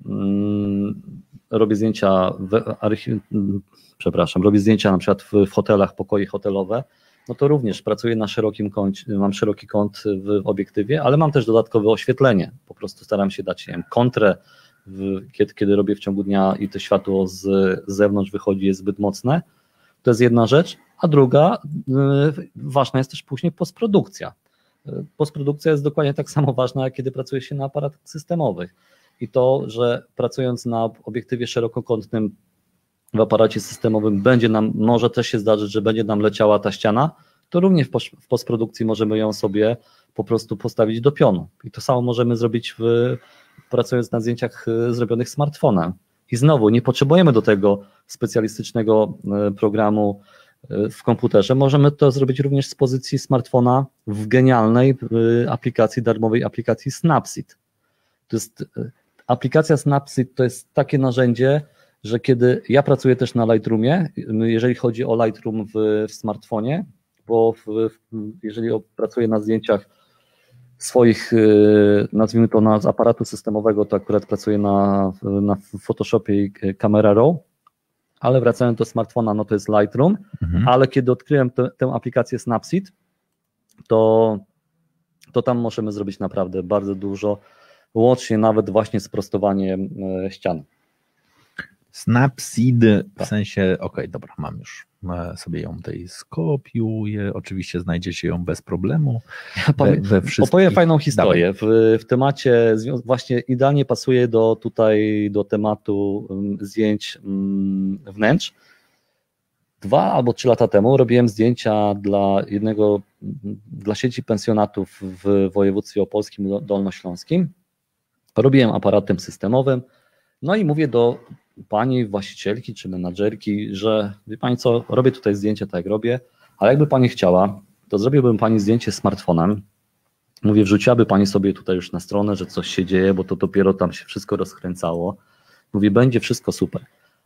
robię zdjęcia w archi- przepraszam, robię zdjęcia na przykład w, w hotelach, pokoje hotelowe, no to również pracuję na szerokim kącie, mam szeroki kąt w obiektywie, ale mam też dodatkowe oświetlenie, po prostu staram się dać, nie wiem, kontrę, w, kiedy, kiedy robię w ciągu dnia i to światło z, z zewnątrz wychodzi, jest zbyt mocne, to jest jedna rzecz, a druga, yy, ważna jest też później postprodukcja. Postprodukcja jest dokładnie tak samo ważna, jak kiedy pracuje się na aparatach systemowych. I to, że pracując na obiektywie szerokokątnym w aparacie systemowym będzie nam, może też się zdarzyć, że będzie nam leciała ta ściana, to również w postprodukcji możemy ją sobie po prostu postawić do pionu. I to samo możemy zrobić w, pracując na zdjęciach zrobionych smartfonem. I znowu nie potrzebujemy do tego specjalistycznego programu w komputerze. Możemy to zrobić również z pozycji smartfona w genialnej aplikacji, darmowej aplikacji Snapseed. To jest aplikacja Snapseed, to jest takie narzędzie, że kiedy ja pracuję też na Lightroomie, jeżeli chodzi o Lightroom w, w smartfonie, bo w, w, jeżeli pracuję na zdjęciach swoich, nazwijmy to na, z aparatu systemowego, to akurat pracuję na, na Photoshopie i Camera Raw, ale wracając do smartfona, no to jest Lightroom, mhm. ale kiedy odkryłem te, tę aplikację Snapseed, to, to tam możemy zrobić naprawdę bardzo dużo, łącznie nawet właśnie z prostowaniem ścian. Snapseed, w sensie, okej, okay, dobra, mam już, sobie ją tutaj skopiuję, oczywiście znajdziecie ją bez problemu. We, we wszystkich... Opowiem fajną historię, w, w temacie, właśnie idealnie pasuje do tutaj, do tematu zdjęć wnętrz. Dwa albo trzy lata temu robiłem zdjęcia dla jednego, dla sieci pensjonatów w województwie opolskim, dolnośląskim. Robiłem aparatem systemowym, no i mówię do pani właścicielki czy menadżerki, że wie pani co, robię tutaj zdjęcie tak jak robię, ale jakby pani chciała, to zrobiłbym pani zdjęcie smartfonem. Mówię, wrzuciłaby pani sobie tutaj już na stronę, że coś się dzieje, bo to dopiero tam się wszystko rozkręcało. Mówię, będzie wszystko super.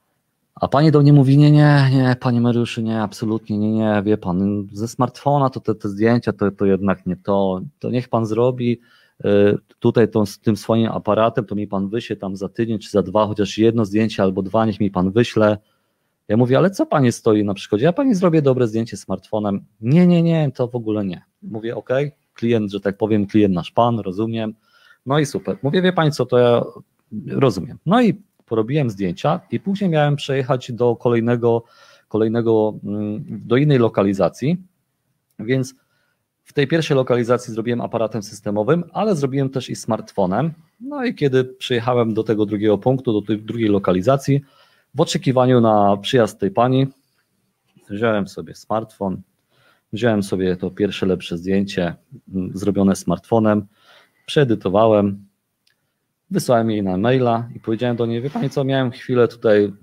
A pani do mnie mówi, nie, nie, nie, panie Mariuszu, nie, absolutnie, nie, nie, wie pan, ze smartfona to te, te zdjęcia to, to jednak nie to, to niech pan zrobi tutaj tą, z tym swoim aparatem, to mi pan wyśle tam za tydzień czy za dwa, chociaż jedno zdjęcie albo dwa, niech mi pan wyśle. Ja mówię, ale co pani stoi na przeszkodzie? Ja pani zrobię dobre zdjęcie smartfonem. Nie, nie, nie, to w ogóle nie. Mówię, ok, klient, że tak powiem, klient nasz pan, rozumiem. No i super. Mówię, wie pani co, to ja rozumiem. No i porobiłem zdjęcia i później miałem przejechać do kolejnego, kolejnego, do innej lokalizacji, więc w tej pierwszej lokalizacji zrobiłem aparatem systemowym, ale zrobiłem też i smartfonem. No i kiedy przyjechałem do tego drugiego punktu, do tej drugiej lokalizacji, w oczekiwaniu na przyjazd tej pani, wziąłem sobie smartfon, wziąłem sobie to pierwsze lepsze zdjęcie zrobione smartfonem, przeedytowałem, wysłałem jej na maila i powiedziałem do niej, wie pani co, miałem chwilę tutaj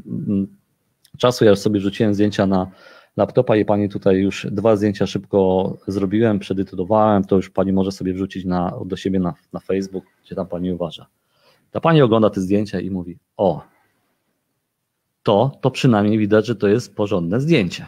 czasu, ja sobie wrzuciłem zdjęcia na laptopa i pani tutaj już dwa zdjęcia szybko zrobiłem, przeedytowałem, to już pani może sobie wrzucić na, do siebie na, na Facebook, gdzie tam pani uważa. Ta pani ogląda te zdjęcia i mówi, o, to, to przynajmniej widać, że to jest porządne zdjęcie.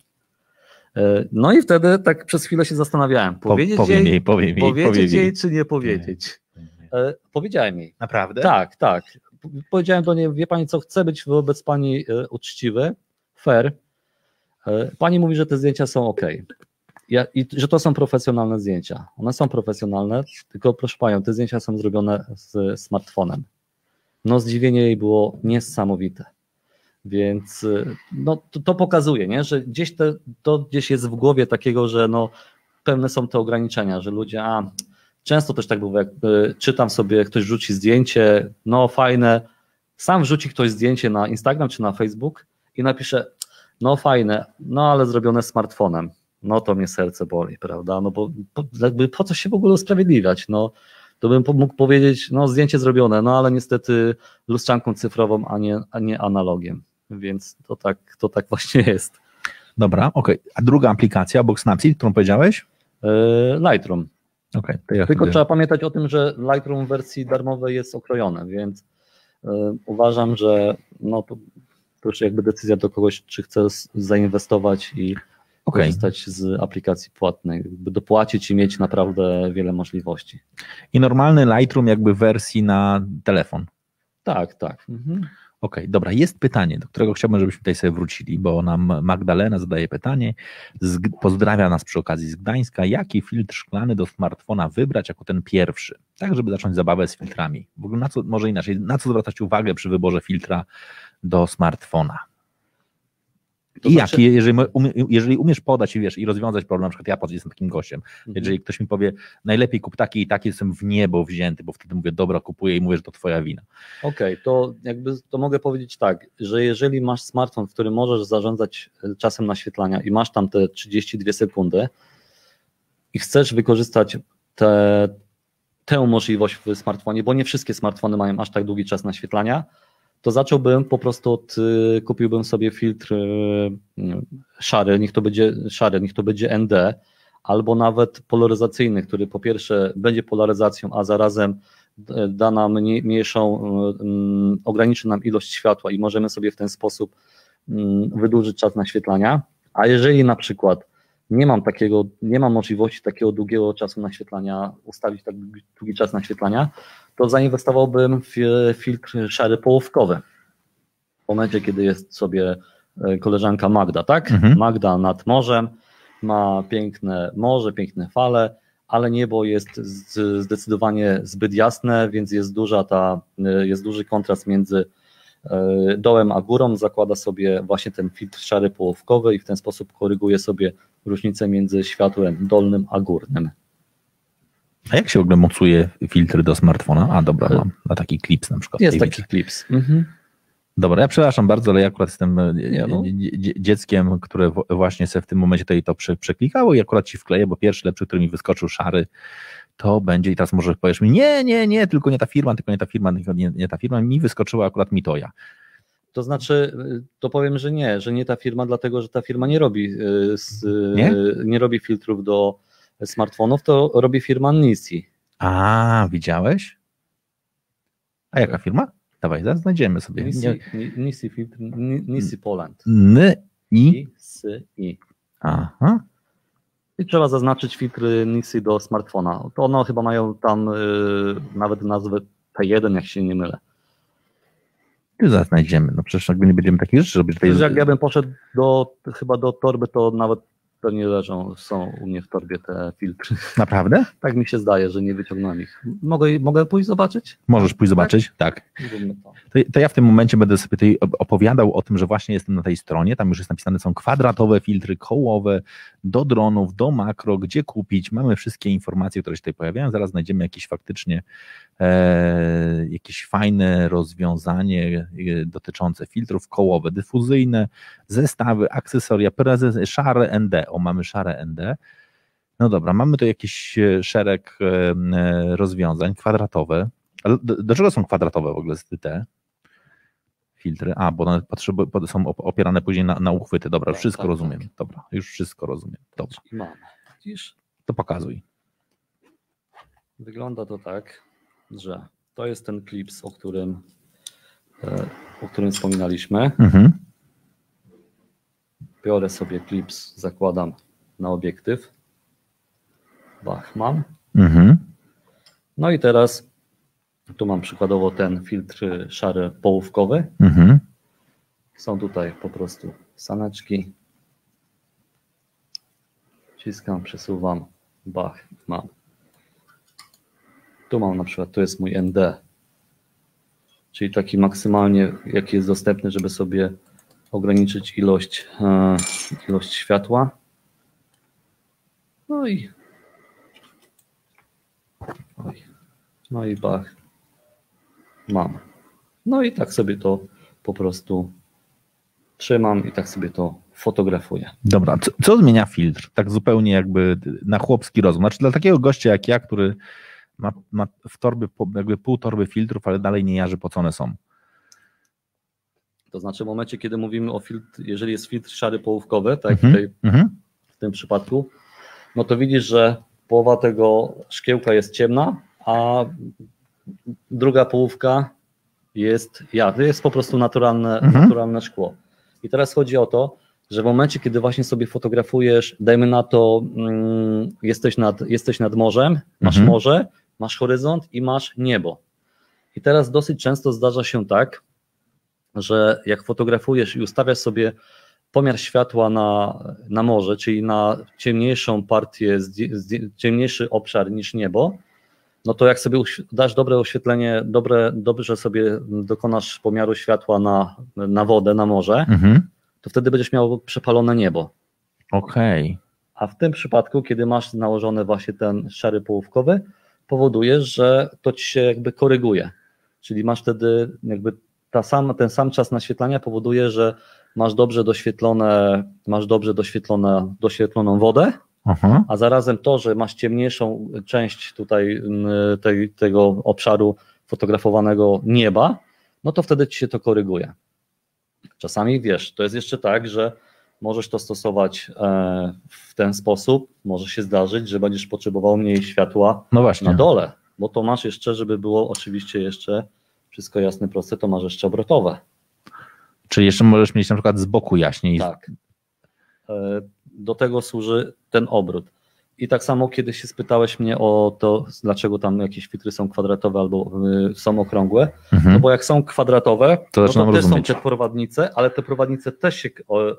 No i wtedy tak przez chwilę się zastanawiałem, powiedzieć po, powiem jej, jej, powiem jej, powiedzieć powiem jej, jej. czy nie powiedzieć. Nie. Powiedziałem jej. Naprawdę? Tak, tak. Powiedziałem do niej, wie pani co, chcę być wobec pani uczciwy, fair. Pani mówi, że te zdjęcia są ok. Ja, i że to są profesjonalne zdjęcia. One są profesjonalne, tylko proszę panią, te zdjęcia są zrobione z smartfonem. No zdziwienie jej było niesamowite. Więc no, to, to pokazuje, nie? Że gdzieś te, to gdzieś jest w głowie takiego, że no, pewne są te ograniczenia, że ludzie, a często też tak było, jak y, czytam sobie, ktoś rzuci zdjęcie, no fajne, sam wrzuci ktoś zdjęcie na Instagram czy na Facebook i napisze, no fajne, no ale zrobione smartfonem, no to mnie serce boli, prawda, no bo po, jakby po co się w ogóle usprawiedliwiać, no to bym mógł powiedzieć, no zdjęcie zrobione, no ale niestety lustrzanką cyfrową, a nie, a nie analogiem, więc to tak, to tak właśnie jest. Dobra, okej. Okay. A druga aplikacja obok Snapseed, którą powiedziałeś? Yy, Lightroom. Okay, to ja Tylko wtedy... trzeba pamiętać o tym, że Lightroom w wersji darmowej jest okrojone, więc yy, uważam, że no to, to już jakby decyzja do kogoś, czy chce zainwestować i okay. korzystać z aplikacji płatnej, by dopłacić i mieć naprawdę wiele możliwości. I normalny Lightroom jakby w wersji na telefon. Tak, tak. Mhm. Okej, okay, dobra, jest pytanie, do którego chciałbym, żebyśmy tutaj sobie wrócili, bo nam Magdalena zadaje pytanie, z, pozdrawia nas przy okazji z Gdańska, jaki filtr szklany do smartfona wybrać jako ten pierwszy, tak żeby zacząć zabawę z filtrami. W ogóle na co, może inaczej, na co zwracać uwagę przy wyborze filtra do smartfona? I znaczy... jaki, jeżeli, jeżeli umiesz podać i wiesz, i rozwiązać problem, na przykład ja jestem takim gościem, mhm. jeżeli ktoś mi powie, najlepiej kup taki i taki, jestem w niebo wzięty, bo wtedy mówię, dobra, kupuję i mówię, że to twoja wina. Okej, okay, to jakby to mogę powiedzieć tak, że jeżeli masz smartfon, w którym możesz zarządzać czasem naświetlania i masz tam te trzydzieści dwie sekundy i chcesz wykorzystać te, tę możliwość w smartfonie, bo nie wszystkie smartfony mają aż tak długi czas naświetlania, to zacząłbym po prostu od, kupiłbym sobie filtr szary, niech to będzie szary, niech to będzie N D, albo nawet polaryzacyjny, który po pierwsze będzie polaryzacją, a zarazem da nam mniejszą, ograniczy nam ilość światła i możemy sobie w ten sposób wydłużyć czas naświetlania. A jeżeli na przykład nie mam takiego, nie mam możliwości takiego długiego czasu naświetlania, ustawić tak długi czas naświetlania, to zainwestowałbym w filtr szary połówkowy. W momencie, kiedy jest sobie koleżanka Magda, tak? Mhm. Magda nad morzem, ma piękne morze, piękne fale, ale niebo jest zdecydowanie zbyt jasne, więc jest duża ta, jest duży kontrast między dołem a górą, zakłada sobie właśnie ten filtr szary połówkowy i w ten sposób koryguje sobie różnicę między światłem dolnym a górnym. A jak się w ogóle mocuje filtry do smartfona? A dobra, mam na taki klips na przykład. Jest taki klips. Mhm. Dobra, ja przepraszam bardzo, ale ja akurat jestem Nie, no. dzieckiem, które właśnie sobie w tym momencie tutaj to przeklikało i akurat ci wkleję, bo pierwszy lepszy, który mi wyskoczył szary, to będzie i teraz może powiesz mi, nie, nie, nie, tylko nie ta firma, tylko nie ta firma, tylko nie, nie ta firma, mi wyskoczyła akurat Mitoja. To znaczy, to powiem, że nie, że nie ta firma, dlatego że ta firma nie robi, nie? nie robi filtrów do smartfonów, to robi firma Nisi. A, widziałeś? A jaka firma? Dawaj, zaraz znajdziemy sobie. Nisi, Nisi filtr, Nisi Poland. N i I. Aha. I trzeba zaznaczyć filtry Nisi do smartfona. To one chyba mają tam yy, nawet nazwę P jeden, jak się nie mylę. Tu zaraz znajdziemy. No przecież jakby nie będziemy takich rzeczy robić. Przecież jak ja bym poszedł do, chyba do torby, to nawet pewnie leżą, są u mnie w torbie te filtry. Naprawdę? Tak mi się zdaje, że nie wyciągnąłem ich. Mogę, mogę pójść zobaczyć? Możesz pójść zobaczyć? Tak. tak. To, to ja w tym momencie będę sobie tutaj opowiadał o tym, że właśnie jestem na tej stronie, tam już jest napisane, są kwadratowe filtry, kołowe, do dronów, do makro, gdzie kupić, mamy wszystkie informacje, które się tutaj pojawiają, zaraz znajdziemy jakieś faktycznie e, jakieś fajne rozwiązanie dotyczące filtrów kołowe, dyfuzyjne, zestawy, akcesoria, prezy, szare N D, o mamy szare N D. No dobra, mamy tu jakiś szereg rozwiązań, kwadratowe. Ale do, do czego są kwadratowe w ogóle te filtry? A, bo one potrzeby, są opierane później na, na uchwyty. Dobra, już wszystko tak, rozumiem. Tak. Dobra, już wszystko rozumiem. Dobra. Mamy. Widzisz? To pokazuj. Wygląda to tak, że to jest ten klips, o którym o którym wspominaliśmy. Mhm. Biorę sobie klips, zakładam na obiektyw. Bach, mam. Mhm. No i teraz tu mam przykładowo ten filtr szary połówkowy. Mhm. Są tutaj po prostu saneczki. Wciskam, przesuwam. Bach, mam. Tu mam na przykład, tu jest mój N D. Czyli taki maksymalnie, jaki jest dostępny, żeby sobie ograniczyć ilość, e, ilość światła. No i oj, no i bach, mam. No i tak sobie to po prostu trzymam i tak sobie to fotografuję. Dobra, co, co zmienia filtr? Tak zupełnie jakby na chłopski rozum. Znaczy dla takiego gościa jak ja, który ma, ma w torby, jakby pół torby filtrów, ale dalej nie jarzy, po co one są. To znaczy w momencie, kiedy mówimy o filtr, jeżeli jest filtr szary połówkowy, tak jak Mhm, tutaj mhm. w tym przypadku, no to widzisz, że połowa tego szkiełka jest ciemna, a druga połówka jest, ja, to jest po prostu naturalne, Mhm. naturalne szkło. I teraz chodzi o to, że w momencie, kiedy właśnie sobie fotografujesz, dajmy na to, mm, jesteś, nad, jesteś nad morzem, masz Mhm. morze, masz horyzont i masz niebo. I teraz dosyć często zdarza się tak, że jak fotografujesz i ustawiasz sobie pomiar światła na, na morze, czyli na ciemniejszą partię, zdję- zdję- ciemniejszy obszar niż niebo, no to jak sobie uś- dasz dobre oświetlenie, dobre, dobrze sobie dokonasz pomiaru światła na, na wodę, na morze, Mhm. to wtedy będziesz miał przepalone niebo. Okej. A w tym przypadku, kiedy masz nałożony właśnie ten szary połówkowy, powoduje, że to ci się jakby koryguje. Czyli masz wtedy jakby ta sama, ten sam czas naświetlania powoduje, że masz dobrze doświetlone, masz dobrze doświetlone, doświetloną wodę, Aha. a zarazem to, że masz ciemniejszą część tutaj y, tej, tego obszaru fotografowanego nieba, no to wtedy ci się to koryguje. Czasami wiesz, to jest jeszcze tak, że możesz to stosować e, w ten sposób, może się zdarzyć, że będziesz potrzebował mniej światła No właśnie. na dole, bo to masz jeszcze, żeby było oczywiście jeszcze wszystko jasne, proste, to masz jeszcze obrotowe. Czyli jeszcze możesz mieć na przykład z boku jaśniej. Tak. E, Do tego służy ten obrót. I tak samo kiedyś się spytałeś mnie o to, dlaczego tam jakieś filtry są kwadratowe albo y, są okrągłe, Mhm. no bo jak są kwadratowe, To no zaczynam to też są rozumieć. te prowadnice, ale te prowadnice też się o, e,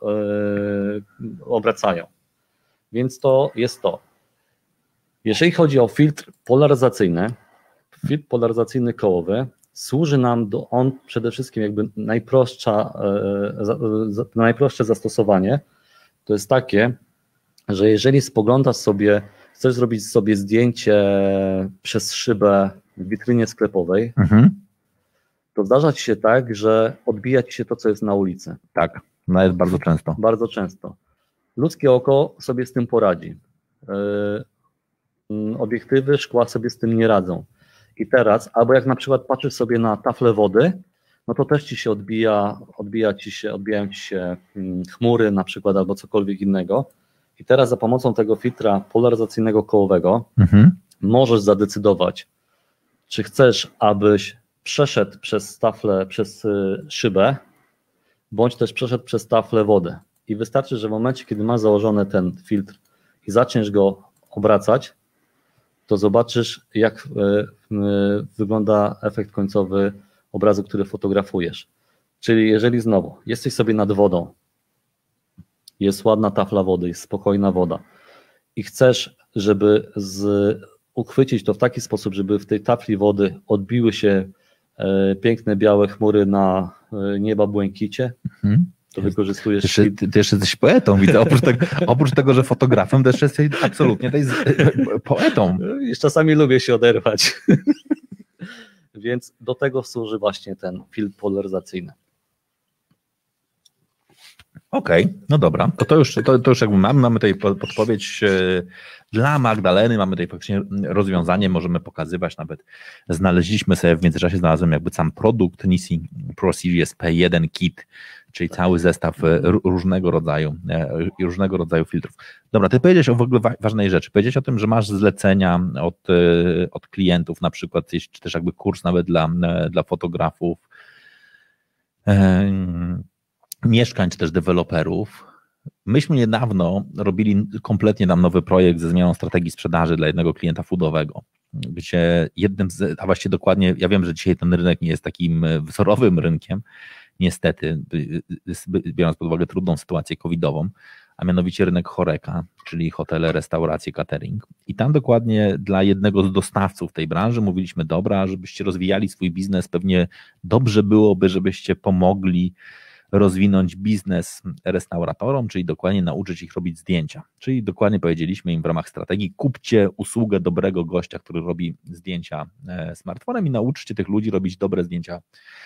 obracają. Więc to jest to. Jeżeli chodzi o filtr polaryzacyjny, filtr polaryzacyjny kołowy służy nam do, on przede wszystkim jakby najprostsza, e, za, za, najprostsze zastosowanie to jest takie, że jeżeli spoglądasz sobie, chcesz zrobić sobie zdjęcie przez szybę w witrynie sklepowej, Mhm. to zdarza ci się tak, że odbija ci się to, co jest na ulicy. Tak, nawet bardzo często. Bardzo często. Ludzkie oko sobie z tym poradzi. Yy, Obiektywy szkła sobie z tym nie radzą. I teraz, albo jak na przykład patrzysz sobie na taflę wody, no to też ci się odbija, odbija ci się, odbijają ci się mm, chmury na przykład albo cokolwiek innego. I teraz za pomocą tego filtra polaryzacyjnego kołowego Mhm. możesz zadecydować, czy chcesz, abyś przeszedł przez taflę, przez y, szybę, bądź też przeszedł przez taflę wody. I wystarczy, że w momencie, kiedy masz założony ten filtr i zaczniesz go obracać, to zobaczysz, jak y, y, wygląda efekt końcowy obrazu, który fotografujesz. Czyli jeżeli znowu jesteś sobie nad wodą, jest ładna tafla wody, jest spokojna woda i chcesz, żeby z, uchwycić to w taki sposób, żeby w tej tafli wody odbiły się e, piękne białe chmury na e, nieba błękicie, Mhm. to wykorzystujesz Ty, jeszcze- filtr. ty, ty jeszcze jesteś poetą, widzę. Oprócz tego, oprócz tego, że fotografem, to jeszcze jesteś absolutnie tej, poetą. Już czasami lubię się oderwać. Więc do tego służy właśnie ten filtr polaryzacyjny. Okej, no dobra, to, to, już, to, to już jakby mamy, mamy tutaj po- podpowiedź e, dla Magdaleny, mamy tutaj faktycznie rozwiązanie, możemy pokazywać, nawet znaleźliśmy sobie, w międzyczasie znalazłem jakby sam produkt Nisi Pro Series P jeden Kit, czyli cały zestaw e, ró- różnego rodzaju, e, różnego rodzaju filtrów. Dobra, ty powiedziałeś o w ogóle wa- ważnej rzeczy, powiedziałeś o tym, że masz zlecenia od, e, od klientów na przykład, czy też jakby kurs nawet dla, e, dla fotografów. mieszkań czy też deweloperów. Myśmy niedawno robili kompletnie nam nowy projekt ze zmianą strategii sprzedaży dla jednego klienta foodowego, gdzie jednym z, a właściwie dokładnie, ja wiem, że dzisiaj ten rynek nie jest takim wzorowym rynkiem, niestety, biorąc pod uwagę trudną sytuację covidową, a mianowicie rynek Horeca, czyli hotele, restauracje, catering. I tam dokładnie dla jednego z dostawców tej branży mówiliśmy, dobra, żebyście rozwijali swój biznes, pewnie dobrze byłoby, żebyście pomogli rozwinąć biznes restauratorom, czyli dokładnie nauczyć ich robić zdjęcia. Czyli dokładnie powiedzieliśmy im w ramach strategii, kupcie usługę dobrego gościa, który robi zdjęcia smartfonem i nauczcie tych ludzi robić dobre zdjęcia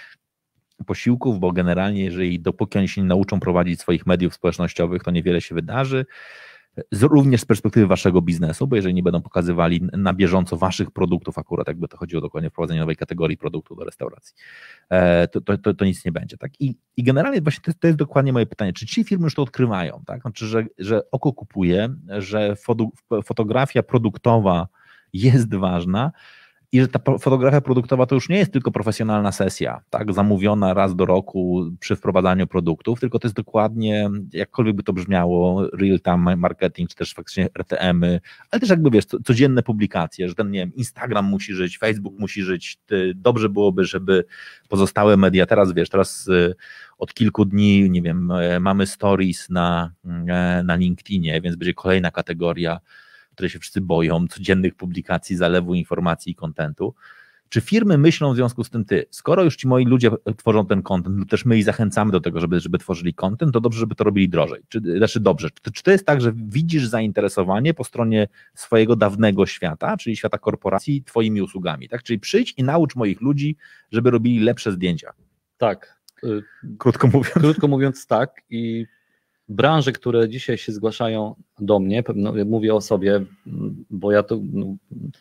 posiłków, bo generalnie jeżeli dopóki oni się nie nauczą prowadzić swoich mediów społecznościowych, to niewiele się wydarzy. Z, również z perspektywy waszego biznesu, bo jeżeli nie będą pokazywali na bieżąco waszych produktów, akurat jakby to chodziło dokładnie o wprowadzenie nowej kategorii produktu do restauracji, to, to, to, to nic nie będzie. Tak? I, i generalnie właśnie to, to jest dokładnie moje pytanie, czy ci firmy już to odkrywają, tak? Znaczy, że, że oko kupuje, że foto, fotografia produktowa jest ważna, i że ta fotografia produktowa to już nie jest tylko profesjonalna sesja, tak, zamówiona raz do roku przy wprowadzaniu produktów, tylko to jest dokładnie, jakkolwiek by to brzmiało, real-time marketing, czy też faktycznie R T M-y, ale też jakby wiesz, codzienne publikacje, że ten, nie wiem, Instagram musi żyć, Facebook musi żyć, dobrze byłoby, żeby pozostałe media, teraz wiesz, teraz od kilku dni, nie wiem, mamy stories na, na LinkedInie, więc będzie kolejna kategoria, które się wszyscy boją, codziennych publikacji, zalewu informacji i kontentu. Czy firmy myślą w związku z tym, ty, skoro już ci moi ludzie tworzą ten content, lub też my ich zachęcamy do tego, żeby, żeby tworzyli content, to dobrze, żeby to robili drożej. Czy, znaczy dobrze, czy, czy to jest tak, że widzisz zainteresowanie po stronie swojego dawnego świata, czyli świata korporacji, twoimi usługami, tak? Czyli przyjdź i naucz moich ludzi, żeby robili lepsze zdjęcia. Tak. Krótko mówiąc. Krótko mówiąc tak i branże, które dzisiaj się zgłaszają do mnie, no, mówię o sobie, bo ja to, no,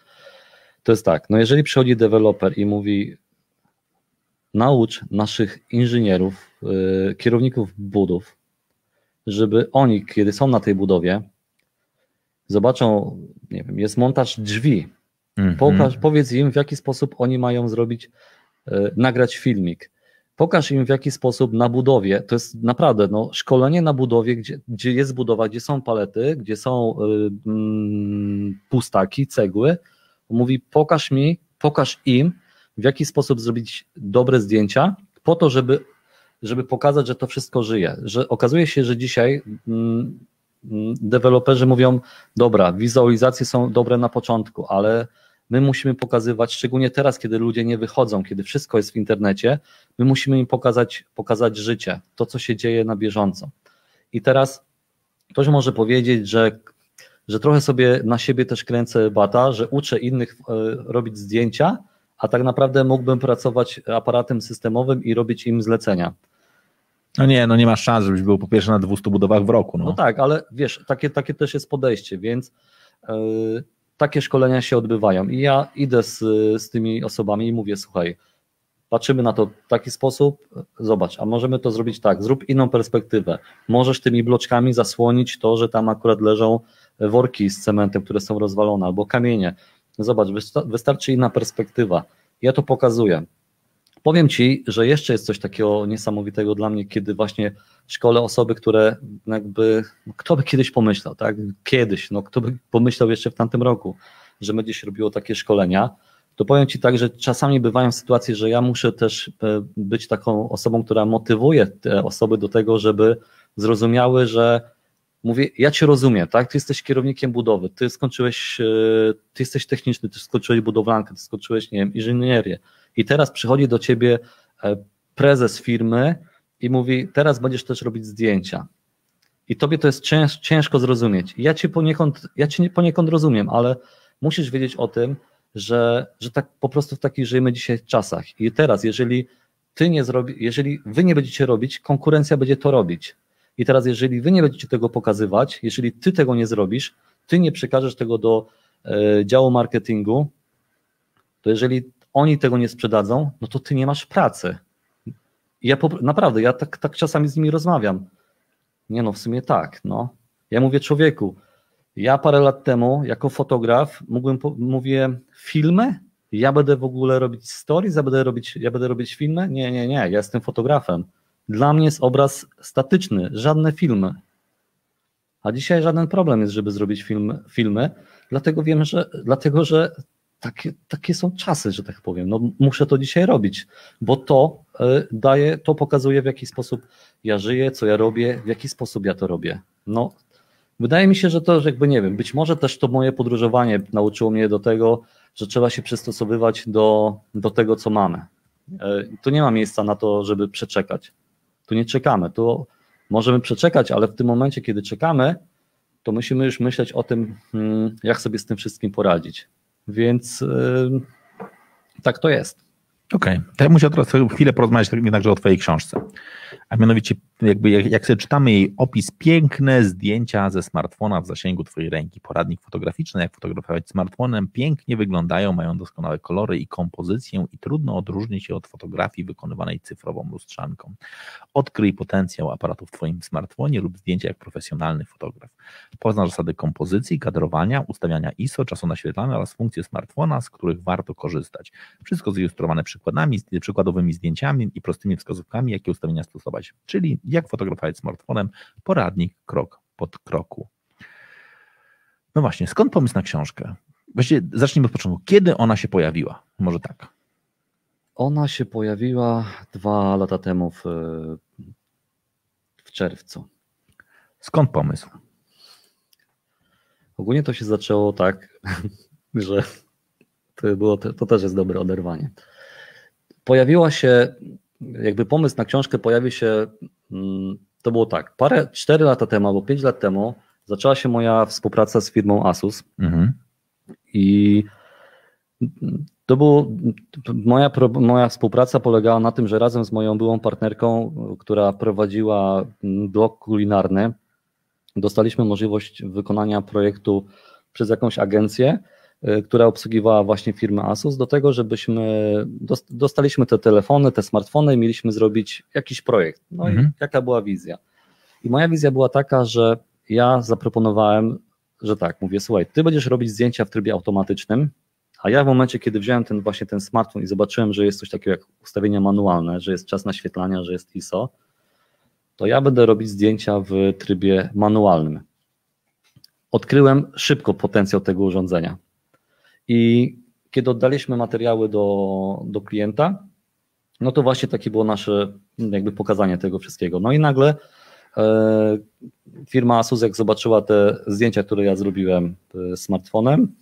to jest tak, no jeżeli przychodzi deweloper i mówi naucz naszych inżynierów, yy, kierowników budów, żeby oni, kiedy są na tej budowie, zobaczą, nie wiem, jest montaż drzwi, mm-hmm. Pokaż, powiedz im, w jaki sposób oni mają zrobić, yy, nagrać filmik. Pokaż im, w jaki sposób na budowie, to jest naprawdę no, szkolenie na budowie, gdzie, gdzie jest budowa, gdzie są palety, gdzie są y, y, pustaki, cegły. Mówi, pokaż mi, pokaż im, w jaki sposób zrobić dobre zdjęcia, po to, żeby, żeby pokazać, że to wszystko żyje. Że okazuje się, że dzisiaj y, y, deweloperzy mówią, dobra, wizualizacje są dobre na początku, ale my musimy pokazywać, szczególnie teraz, kiedy ludzie nie wychodzą, kiedy wszystko jest w internecie, my musimy im pokazać, pokazać życie, to, co się dzieje na bieżąco. I teraz ktoś może powiedzieć, że, że trochę sobie na siebie też kręcę bata, że uczę innych robić zdjęcia, a tak naprawdę mógłbym pracować aparatem systemowym i robić im zlecenia. No nie, no nie masz szans, żebyś był po pierwsze na dwustu budowach w roku. No, no tak, ale wiesz, takie, takie też jest podejście, więc yy, takie szkolenia się odbywają i ja idę z, z tymi osobami i mówię, słuchaj, patrzymy na to w taki sposób, zobacz, a możemy to zrobić tak, zrób inną perspektywę, możesz tymi bloczkami zasłonić to, że tam akurat leżą worki z cementem, które są rozwalone, albo kamienie, zobacz, wystarczy inna perspektywa, ja to pokazuję. Powiem Ci, że jeszcze jest coś takiego niesamowitego dla mnie, kiedy właśnie szkolę osoby, które jakby, kto by kiedyś pomyślał, tak? Kiedyś, no kto by pomyślał jeszcze w tamtym roku, że będzie się robiło takie szkolenia, to powiem Ci tak, że czasami bywają sytuacje, że ja muszę też być taką osobą, która motywuje te osoby do tego, żeby zrozumiały, że mówię, ja Cię rozumiem, tak? Ty jesteś kierownikiem budowy, ty skończyłeś, ty jesteś techniczny, ty skończyłeś budowlankę, ty skończyłeś, nie wiem, inżynierię i teraz przychodzi do Ciebie prezes firmy i mówi, teraz będziesz też robić zdjęcia. I Tobie to jest cięż, ciężko zrozumieć. Ja Cię poniekąd, ja Cię poniekąd rozumiem, ale musisz wiedzieć o tym, że, że tak po prostu w takich żyjemy dzisiaj czasach. I teraz, jeżeli Ty nie zrobi, jeżeli Wy nie będziecie robić, konkurencja będzie to robić. I teraz, jeżeli Wy nie będziecie tego pokazywać, jeżeli Ty tego nie zrobisz, Ty nie przekażesz tego do e, działu marketingu, to jeżeli oni tego nie sprzedadzą, no to Ty nie masz pracy. I ja po, naprawdę, ja tak, tak czasami z nimi rozmawiam. Nie no, w sumie tak, no. Ja mówię, człowieku, ja parę lat temu jako fotograf mógłbym, mówię, filmy? ja będę w ogóle robić stories, ja będę robić, ja będę robić filmy? Nie, nie, nie, ja jestem fotografem. Dla mnie jest obraz statyczny, żadne filmy. A dzisiaj żaden problem jest, żeby zrobić film, filmy, dlatego wiem, że, dlatego, że takie, takie są czasy, że tak powiem. No, muszę to dzisiaj robić, bo to y, daje, to pokazuje, w jaki sposób ja żyję, co ja robię, w jaki sposób ja to robię. No, wydaje mi się, że to, że jakby nie wiem, być może też to moje podróżowanie nauczyło mnie do tego, że trzeba się przystosowywać do, do tego, co mamy. Y, tu nie ma miejsca na to, żeby przeczekać. Tu nie czekamy, tu możemy przeczekać, ale w tym momencie, kiedy czekamy, to musimy już myśleć o tym, jak sobie z tym wszystkim poradzić. Więc yy, tak to jest. Okej, okay. To ja muszę teraz chwilę porozmawiać jednakże o twojej książce. A mianowicie, jakby jak, jak sobie czytamy jej opis, piękne zdjęcia ze smartfona w zasięgu twojej ręki, poradnik fotograficzny, jak fotografować smartfonem, pięknie wyglądają, mają doskonałe kolory i kompozycję i trudno odróżnić je od fotografii wykonywanej cyfrową lustrzanką. Odkryj potencjał aparatu w twoim smartfonie lub zdjęcia jak profesjonalny fotograf. Poznaj zasady kompozycji, kadrowania, ustawiania I S O, czasu naświetlania oraz funkcje smartfona, z których warto korzystać. Wszystko zilustrowane przykładami, przykładowymi zdjęciami i prostymi wskazówkami, jakie ustawienia stosować, czyli jak fotografować smartfonem, poradnik krok pod kroku. No właśnie, skąd pomysł na książkę? Właściwie zacznijmy od początku. Kiedy ona się pojawiła? Może tak. Ona się pojawiła dwa lata temu w, w czerwcu. Skąd pomysł? Ogólnie to się zaczęło tak, że to, było, to, to też jest dobre oderwanie. Pojawiła się, jakby pomysł na książkę pojawił się, to było tak, parę, cztery lata temu albo pięć lat temu zaczęła się moja współpraca z firmą Asus mhm. i to było, moja, moja współpraca polegała na tym, że razem z moją byłą partnerką, która prowadziła blog kulinarny, dostaliśmy możliwość wykonania projektu przez jakąś agencję, która obsługiwała właśnie firmę Asus, do tego, żebyśmy dostaliśmy te telefony, te smartfony i mieliśmy zrobić jakiś projekt. No mhm. i jaka była wizja? I moja wizja była taka, że ja zaproponowałem, że tak, mówię, słuchaj, ty będziesz robić zdjęcia w trybie automatycznym, a ja w momencie, kiedy wziąłem ten właśnie ten smartfon i zobaczyłem, że jest coś takiego jak ustawienia manualne, że jest czas naświetlania, że jest I S O, to ja będę robić zdjęcia w trybie manualnym. Odkryłem szybko potencjał tego urządzenia. I kiedy oddaliśmy materiały do, do klienta, no to właśnie takie było nasze jakby pokazanie tego wszystkiego. No i nagle e, firma Asus, jak zobaczyła te zdjęcia, które ja zrobiłem smartfonem,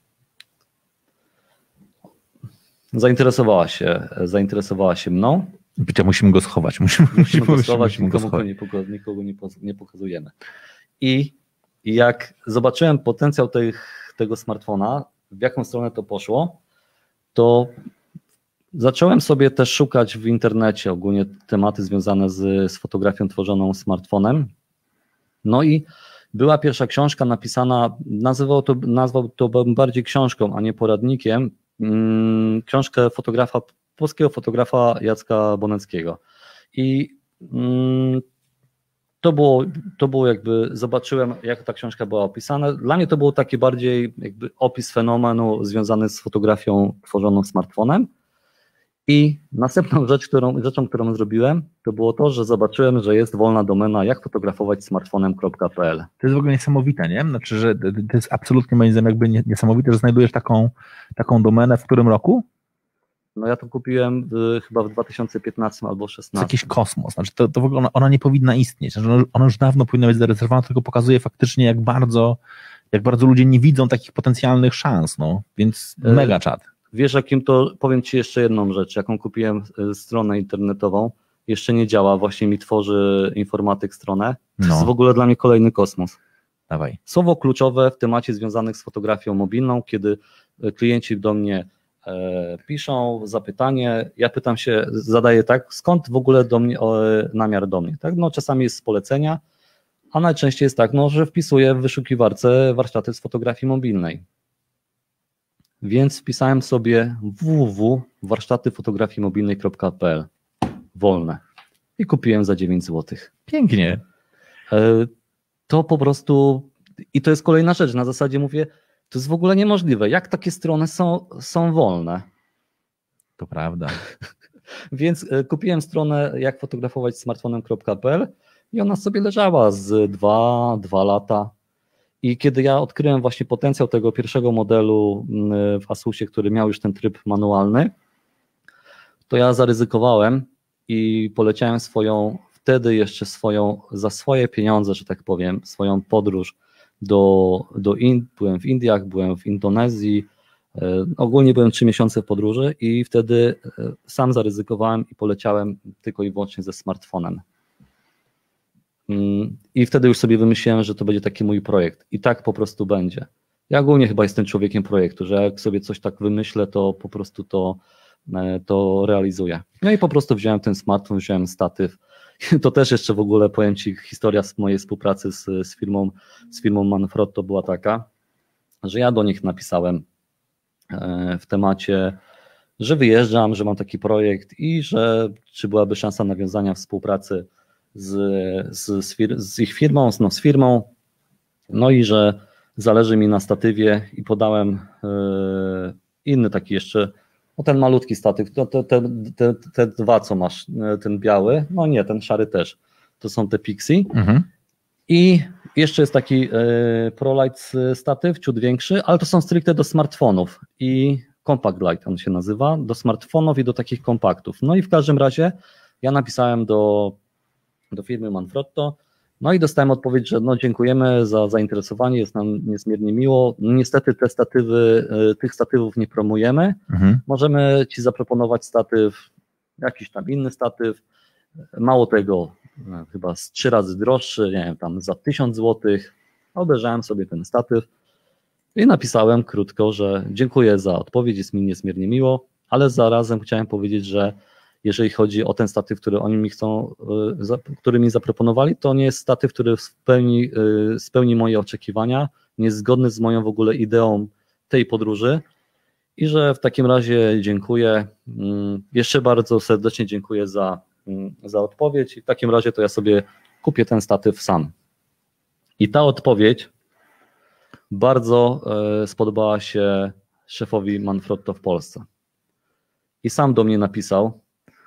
zainteresowała się, zainteresowała się mną. Bycia, musimy go schować. Musimy, musimy go schować, musimy go schować. Nikogo, nikogo nie, nie pokazujemy. I, I jak zobaczyłem potencjał tych, tego smartfona, w jaką stronę to poszło, to zacząłem sobie też szukać w internecie ogólnie tematy związane z, z fotografią tworzoną smartfonem. No i była pierwsza książka napisana, nazywał to, nazwał to bardziej książką, a nie poradnikiem, hmm, książkę fotografa, polskiego fotografa Jacka Boneckiego. I hmm, To było, to było jakby, zobaczyłem, jak ta książka była opisana. Dla mnie to był taki bardziej jakby opis fenomenu związany z fotografią tworzoną smartfonem. I następną rzecz, którą, rzeczą, którą zrobiłem, to było to, że zobaczyłem, że jest wolna domena jak fotografować smartfonem kropka p l. To jest w ogóle niesamowite, nie? Znaczy, że to jest absolutnie moim zdaniem jakby niesamowite, że znajdujesz taką, taką domenę w którym roku? No ja to kupiłem w, chyba w dwa tysiące piętnastym albo szesnastym. To jakiś kosmos. Znaczy to, to w ogóle ona, ona nie powinna istnieć. Znaczy ona, ona już dawno powinna być zarezerwowana, tylko pokazuje faktycznie, jak bardzo, jak bardzo ludzie nie widzą takich potencjalnych szans. No. Więc mega czad. Wiesz, jakim to, powiem Ci jeszcze jedną rzecz, jaką kupiłem stronę internetową, jeszcze nie działa, właśnie mi tworzy informatyk stronę. To no. jest w ogóle dla mnie kolejny kosmos. Dawaj. Słowo kluczowe w temacie związanych z fotografią mobilną, kiedy klienci do mnie piszą zapytanie, ja pytam się, zadaję tak, skąd w ogóle do mnie, o, namiar do mnie, tak? No czasami jest z polecenia, a najczęściej jest tak, no, że wpisuję w wyszukiwarce warsztaty z fotografii mobilnej. Więc wpisałem sobie w w w kropka warsztaty fotografii mobilnej kropka p l, wolne, i kupiłem za dziewięć złotych. Pięknie. To po prostu, i to jest kolejna rzecz, na zasadzie mówię, To jest w ogóle niemożliwe. Jak takie strony są, są wolne? To prawda. Więc kupiłem stronę jak fotografować smartfonem kropka pe el i ona sobie leżała z dwa, dwa lata. I kiedy ja odkryłem właśnie potencjał tego pierwszego modelu w Asusie, który miał już ten tryb manualny, to ja zaryzykowałem i poleciałem swoją, wtedy jeszcze swoją, za swoje pieniądze, że tak powiem, swoją podróż do, do Ind. Byłem w Indiach, byłem w Indonezji, ogólnie byłem trzy miesiące w podróży i wtedy sam zaryzykowałem i poleciałem tylko i wyłącznie ze smartfonem. I wtedy już sobie wymyśliłem, że to będzie taki mój projekt i tak po prostu będzie. Ja ogólnie chyba jestem człowiekiem projektu, że jak sobie coś tak wymyślę, to po prostu to, to realizuję. No i po prostu wziąłem ten smartfon, wziąłem statyw. To też jeszcze w ogóle, powiem Ci, historia z mojej współpracy z, z firmą, z firmą Manfrotto była taka, że ja do nich napisałem w temacie, że wyjeżdżam, że mam taki projekt i że czy byłaby szansa nawiązania współpracy z, z, z, fir- z ich firmą, no, z firmą, no i że zależy mi na statywie i podałem yy, inny taki jeszcze, no ten malutki statyw, to, te, te, te, te dwa co masz, ten biały, no nie, ten szary też, to są te Pixie mhm. I jeszcze jest taki yy, ProLight statyw, ciut większy, ale to są stricte do smartfonów i Compact Light on się nazywa, do smartfonów i do takich kompaktów. No i w każdym razie ja napisałem do do firmy Manfrotto, no i dostałem odpowiedź, że no dziękujemy za zainteresowanie, jest nam niezmiernie miło. Niestety te statywy, tych statywów nie promujemy, mhm. Możemy Ci zaproponować statyw, jakiś tam inny statyw, mało tego, chyba z trzy razy droższy, nie wiem, tam za tysiąc złotych. Obejrzałem sobie ten statyw i napisałem krótko, że dziękuję za odpowiedź, jest mi niezmiernie miło, ale zarazem chciałem powiedzieć, że jeżeli chodzi o ten statyw, który oni mi chcą, który mi zaproponowali, to nie jest statyw, który spełni, spełni moje oczekiwania, nie jest zgodny z moją w ogóle ideą tej podróży i że w takim razie dziękuję, jeszcze bardzo serdecznie dziękuję za, za odpowiedź i w takim razie to ja sobie kupię ten statyw sam. I ta odpowiedź bardzo spodobała się szefowi Manfrotto w Polsce i sam do mnie napisał,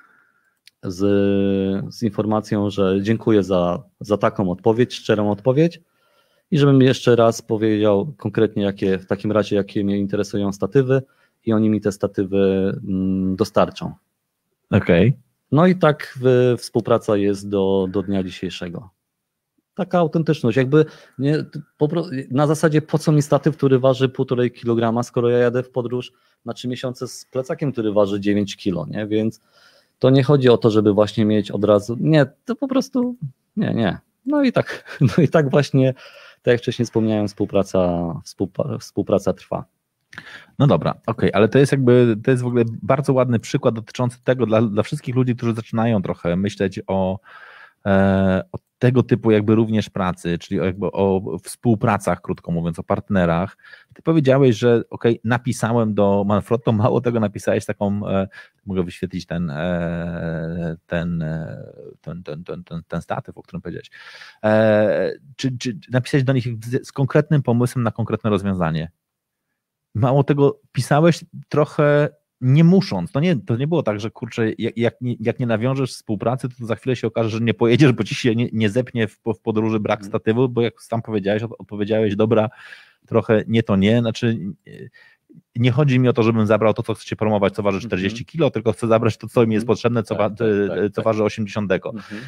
Z, z informacją, że dziękuję za, za taką odpowiedź, szczerą odpowiedź i żebym jeszcze raz powiedział konkretnie, jakie w takim razie, jakie mnie interesują statywy i oni mi te statywy mm, dostarczą. Okej. Okay. No i tak w, współpraca jest do, do dnia dzisiejszego. Taka autentyczność, jakby nie, po, na zasadzie po co mi statyw, który waży półtorej kilograma, skoro ja jadę w podróż na trzy miesiące z plecakiem, który waży dziewięć kilo, nie? Więc to nie chodzi o to, żeby właśnie mieć od razu, nie, to po prostu, nie, nie. No i tak, no i tak właśnie, tak jak wcześniej wspomniałem, współpraca, współpraca, współpraca trwa. No dobra, okej, okay, ale to jest jakby, to jest w ogóle bardzo ładny przykład dotyczący tego dla, dla wszystkich ludzi, którzy zaczynają trochę myśleć o, e, o tego typu jakby również pracy, czyli jakby o współpracach, krótko mówiąc, o partnerach. Ty powiedziałeś, że okej, okay, napisałem do Manfrotto, mało tego napisałeś taką, e, mogę wyświetlić ten, e, ten, e, ten, ten, ten, ten, ten statyw, o którym powiedziałeś. E, czy, czy napisałeś do nich z, z konkretnym pomysłem na konkretne rozwiązanie? Mało tego, pisałeś trochę nie musząc, to nie, to nie było tak, że kurczę, jak, jak, nie, jak nie nawiążesz współpracy, to za chwilę się okaże, że nie pojedziesz, bo ci się nie, nie zepnie w, w podróży brak statywu, bo jak sam powiedziałeś, odpowiedziałeś, dobra, trochę nie to nie, znaczy nie chodzi mi o to, żebym zabrał to, co chcecie promować, co waży czterdzieści kilo, tylko chcę zabrać to, co mi jest potrzebne, co, tak, wa- tak, tak, co waży osiemdziesiąt deko. Mhm.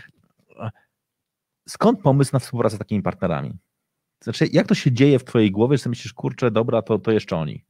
Skąd pomysł na współpracę z takimi partnerami? Znaczy, jak to się dzieje w twojej głowie, że myślisz, kurczę, dobra, to, to jeszcze oni?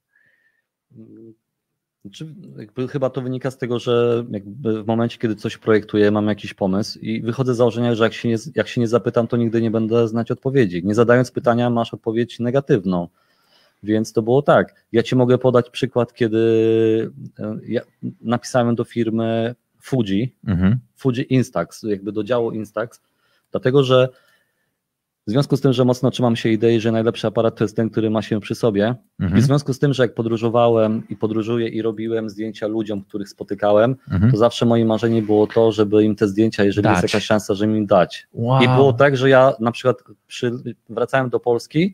Znaczy, jakby chyba to wynika z tego, że jakby w momencie, kiedy coś projektuję, mam jakiś pomysł i wychodzę z założenia, że jak się, nie, jak się nie zapytam, to nigdy nie będę znać odpowiedzi. Nie zadając pytania, masz odpowiedź negatywną. Więc to było tak. Ja ci mogę podać przykład, kiedy ja napisałem do firmy Fuji, mhm. Fuji Instax, jakby do działu Instax, dlatego że w związku z tym, że mocno trzymam się idei, że najlepszy aparat to jest ten, który ma się przy sobie mhm. i w związku z tym, że jak podróżowałem i podróżuję i robiłem zdjęcia ludziom, których spotykałem, mhm. to zawsze moim marzeniem było to, żeby im te zdjęcia, jeżeli dać. Jest jakaś szansa, żeby im dać. Wow. I było tak, że ja na przykład przy, wracałem do Polski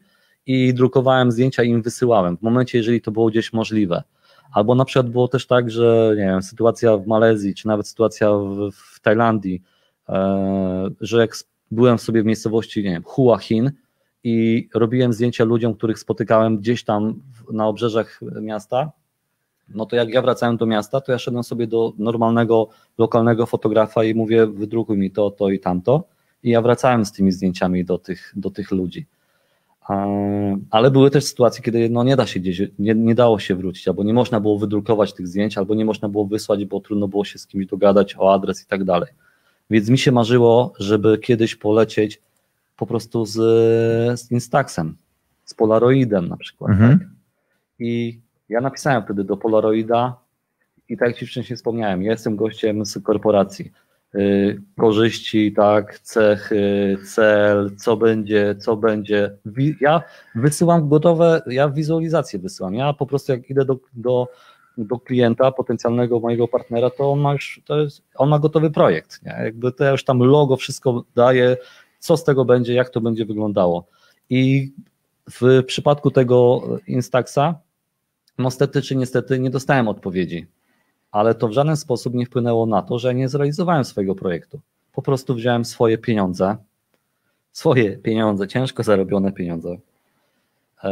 i drukowałem zdjęcia i im wysyłałem w momencie, jeżeli to było gdzieś możliwe. Albo na przykład było też tak, że nie wiem, sytuacja w Malezji, czy nawet sytuacja w, w Tajlandii, e, że jak byłem sobie w miejscowości, nie wiem, Hua Hin i robiłem zdjęcia ludziom, których spotykałem gdzieś tam na obrzeżach miasta, no to jak ja wracałem do miasta, to ja szedłem sobie do normalnego, lokalnego fotografa i mówię, wydrukuj mi to, to i tamto. I ja wracałem z tymi zdjęciami do tych, do tych ludzi. Ale były też sytuacje, kiedy no nie da się gdzieś, nie, nie dało się wrócić, albo nie można było wydrukować tych zdjęć, albo nie można było wysłać, bo trudno było się z kimś dogadać o adres i tak dalej. Więc mi się marzyło, żeby kiedyś polecieć po prostu z, z Instaxem, z Polaroidem na przykład. Mhm. Tak? I ja napisałem wtedy do Polaroida i tak jak Ci wcześniej wspomniałem, ja jestem gościem z korporacji. Yy, korzyści, tak, cechy, cel, co będzie, co będzie. Wi- ja wysyłam gotowe, ja wizualizację wysyłam. Ja po prostu jak idę do, do, do klienta, potencjalnego mojego partnera, to on ma już, to jest, on ma gotowy projekt. Nie? Jakby to ja już tam logo, wszystko daję, co z tego będzie, jak to będzie wyglądało. I w przypadku tego Instaxa, no stety czy niestety nie dostałem odpowiedzi. Ale to w żaden sposób nie wpłynęło na to, że nie zrealizowałem swojego projektu. Po prostu wziąłem swoje pieniądze, swoje pieniądze, ciężko zarobione pieniądze yy,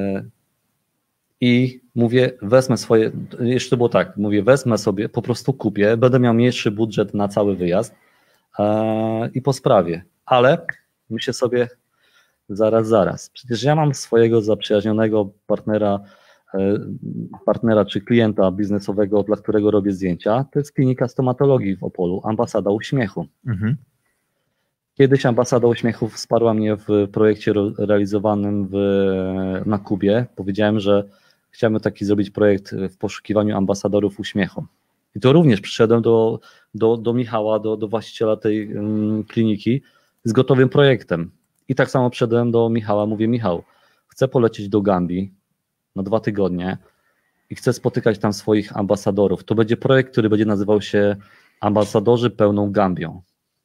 i mówię, wezmę swoje, jeszcze było tak, mówię, wezmę sobie, po prostu kupię, będę miał mniejszy budżet na cały wyjazd yy, i po sprawie. Ale myślę sobie, zaraz, zaraz, przecież ja mam swojego zaprzyjaźnionego partnera, partnera czy klienta biznesowego, dla którego robię zdjęcia, to jest klinika stomatologii w Opolu, Ambasada Uśmiechu. Mhm. Kiedyś Ambasada Uśmiechu wsparła mnie w projekcie realizowanym w, na Kubie. Powiedziałem, że chciałem taki zrobić projekt w poszukiwaniu ambasadorów uśmiechu. I to również przyszedłem do, do, do Michała, do, do właściciela tej um, kliniki z gotowym projektem. I tak samo przyszedłem do Michała, mówię, Michał, chcę polecieć do Gambii na dwa tygodnie i chcę spotykać tam swoich ambasadorów. To będzie projekt, który będzie nazywał się Ambasadorzy pełną Gambią.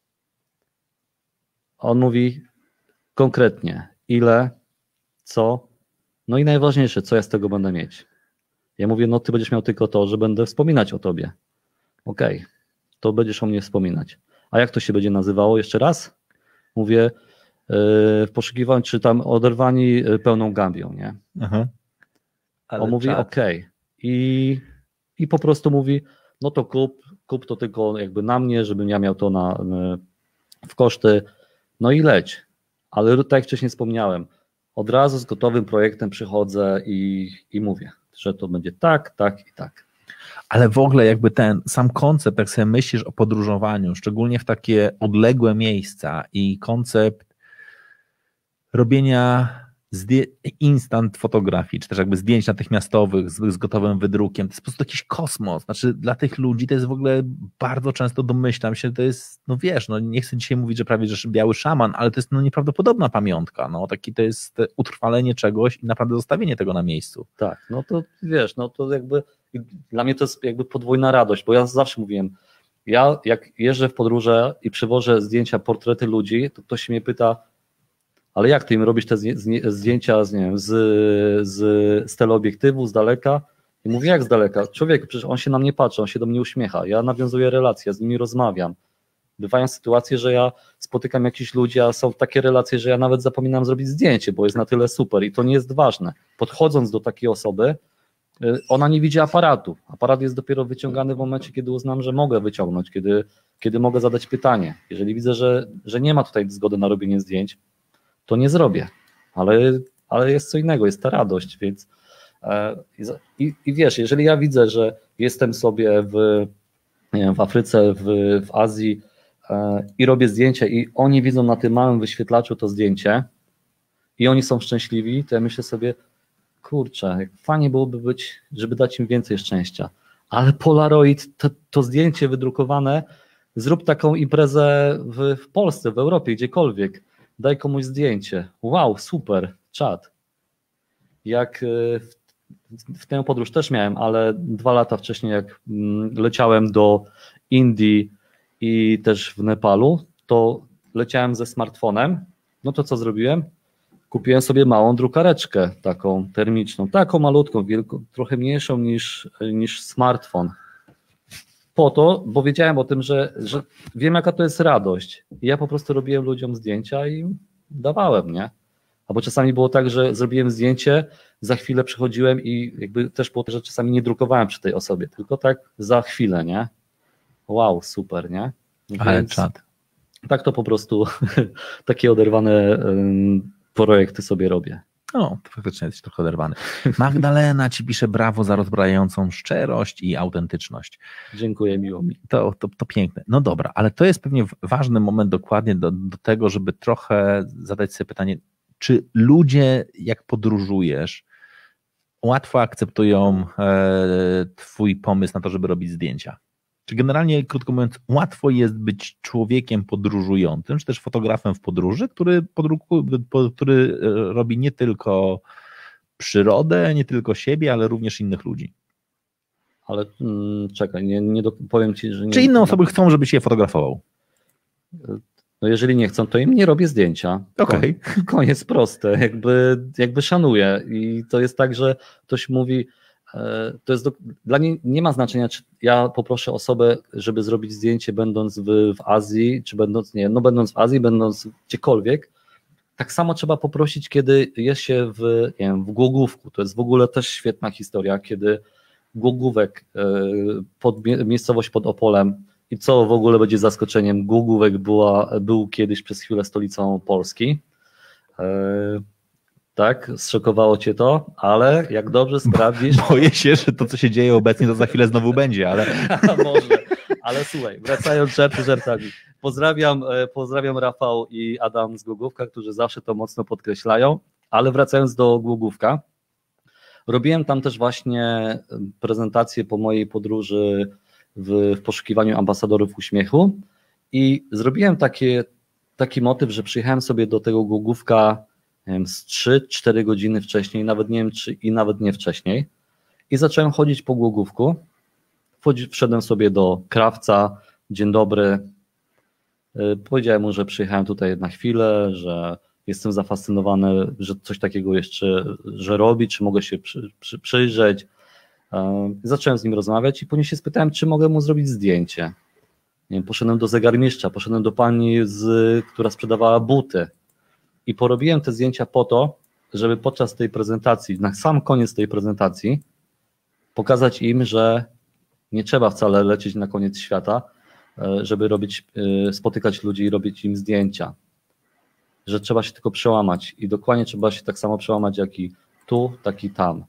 On mówi konkretnie, ile, co, no i najważniejsze, co ja z tego będę mieć. Ja mówię, no ty będziesz miał tylko to, że będę wspominać o tobie. Okej, okay, to będziesz o mnie wspominać. A jak to się będzie nazywało jeszcze raz? Mówię, yy, w poszukiwaniu, czy tam oderwani pełną Gambią, nie? Aha. On mówi okej okay. I, i po prostu mówi, no to kup, kup to tylko jakby na mnie, żebym ja miał to na, w koszty, no i leć. Ale tak jak wcześniej wspomniałem, od razu z gotowym projektem przychodzę i, i mówię, że to będzie tak, tak i tak. Ale w ogóle jakby ten sam koncept, jak sobie myślisz o podróżowaniu, szczególnie w takie odległe miejsca i koncept robienia zdję- instant fotografii, czy też jakby zdjęć natychmiastowych z, z gotowym wydrukiem, to jest po prostu jakiś kosmos. Znaczy dla tych ludzi to jest w ogóle bardzo często, domyślam się, to jest, no wiesz, no nie chcę dzisiaj mówić, że prawie że biały szaman, ale to jest no nieprawdopodobna pamiątka, no taki to jest utrwalenie czegoś i naprawdę zostawienie tego na miejscu. Tak, no to wiesz, no to jakby dla mnie to jest jakby podwójna radość, bo ja zawsze mówiłem, ja jak jeżdżę w podróże i przywożę zdjęcia, portrety ludzi, to ktoś mnie pyta, ale jak ty im robisz te zdjęcia z, nie wiem, z, z, z teleobiektywu, z daleka? I mówię, jak z daleka? Człowiek, przecież on się na mnie patrzy, on się do mnie uśmiecha, ja nawiązuję relacje, ja z nimi rozmawiam. Bywają sytuacje, że ja spotykam jakichś ludzi, a są takie relacje, że ja nawet zapominam zrobić zdjęcie, bo jest na tyle super i to nie jest ważne. Podchodząc do takiej osoby, ona nie widzi aparatu. Aparat jest dopiero wyciągany w momencie, kiedy uznam, że mogę wyciągnąć, kiedy, kiedy mogę zadać pytanie. Jeżeli widzę, że, że nie ma tutaj zgody na robienie zdjęć, to nie zrobię, ale, ale jest co innego, jest ta radość, więc e, i, i wiesz, jeżeli ja widzę, że jestem sobie w, nie wiem, w Afryce, w, w Azji e, i robię zdjęcie i oni widzą na tym małym wyświetlaczu to zdjęcie i oni są szczęśliwi, to ja myślę sobie, kurczę, jak fajnie byłoby być, żeby dać im więcej szczęścia, ale Polaroid, to, to zdjęcie wydrukowane, zrób taką imprezę w, w Polsce, w Europie, gdziekolwiek, daj komuś zdjęcie. Wow, super, czad. Jak w, w tę podróż też miałem, ale dwa lata wcześniej, jak leciałem do Indii i też w Nepalu, to leciałem ze smartfonem. No to co zrobiłem? kupiłem sobie małą drukareczkę, taką termiczną, taką malutką, wielką, trochę mniejszą niż, niż smartfon. Po to, bo wiedziałem o tym, że, że wiem, jaka to jest radość. I ja po prostu robiłem ludziom zdjęcia i dawałem, nie? Albo czasami było tak, że zrobiłem zdjęcie, za chwilę przychodziłem i jakby też było tak, że czasami nie drukowałem przy tej osobie, tylko tak za chwilę, nie? Wow, super, nie? Ale Więc czad. tak to po prostu takie oderwane um, projekty sobie robię. No, to faktycznie jesteś trochę oderwany. Magdalena ci pisze brawo za rozbrajającą szczerość i autentyczność. Dziękuję, miło mi. To, to, to piękne. No dobra, ale to jest pewnie ważny moment dokładnie do, do tego, żeby trochę zadać sobie pytanie, czy ludzie, jak podróżujesz, łatwo akceptują e, twój pomysł na to, żeby robić zdjęcia? Czy generalnie, krótko mówiąc, łatwo jest być człowiekiem podróżującym, czy też fotografem w podróży, który, podruku, który robi nie tylko przyrodę, nie tylko siebie, ale również innych ludzi? Ale mm, czekaj, nie, nie do, powiem ci, że nie... Czy inne osoby chcą, żebyś je fotografował? No jeżeli nie chcą, to im nie robię zdjęcia. Okej. Okay. Koniec proste, jakby, jakby szanuję. I to jest tak, że ktoś mówi, to jest do, dla mnie nie ma znaczenia, czy ja poproszę osobę, żeby zrobić zdjęcie będąc w, w Azji, czy będąc, nie, no będąc w Azji, będąc gdziekolwiek. Tak samo trzeba poprosić, kiedy jest się w, nie wiem, w Głogówku. To jest w ogóle też świetna historia, kiedy Głogówek, pod, miejscowość pod Opolem, i co w ogóle będzie zaskoczeniem, Głogówek była, był kiedyś przez chwilę stolicą Polski. Tak, zszokowało cię to, ale jak dobrze sprawdzisz... Boję się, że to, co się dzieje obecnie, to za chwilę znowu będzie, ale... Może, ale słuchaj, wracając żarty żartami. Pozdrawiam, pozdrawiam Rafał i Adam z Głogówka, którzy zawsze to mocno podkreślają, ale wracając do Głogówka, robiłem tam też właśnie prezentację po mojej podróży w, w poszukiwaniu ambasadorów uśmiechu i zrobiłem takie, taki motyw, że przyjechałem sobie do tego Głogówka nie wiem, z trzy cztery godziny wcześniej, nawet nie wiem, czy i nawet nie wcześniej. I zacząłem chodzić po Głogówku. Wszedłem sobie do krawca, dzień dobry. Powiedziałem mu, że przyjechałem tutaj na chwilę, że jestem zafascynowany, że coś takiego jeszcze, że robi, czy mogę się przy, przy, przyjrzeć. Zacząłem z nim rozmawiać i później się spytałem, czy mogę mu zrobić zdjęcie. Nie wiem, poszedłem do zegarmistrza, poszedłem do pani, z, która sprzedawała buty. I porobiłem te zdjęcia po to, żeby podczas tej prezentacji, na sam koniec tej prezentacji, pokazać im, że nie trzeba wcale lecieć na koniec świata, żeby robić, spotykać ludzi i robić im zdjęcia. Że trzeba się tylko przełamać i dokładnie trzeba się tak samo przełamać, jak i tu, tak i tam.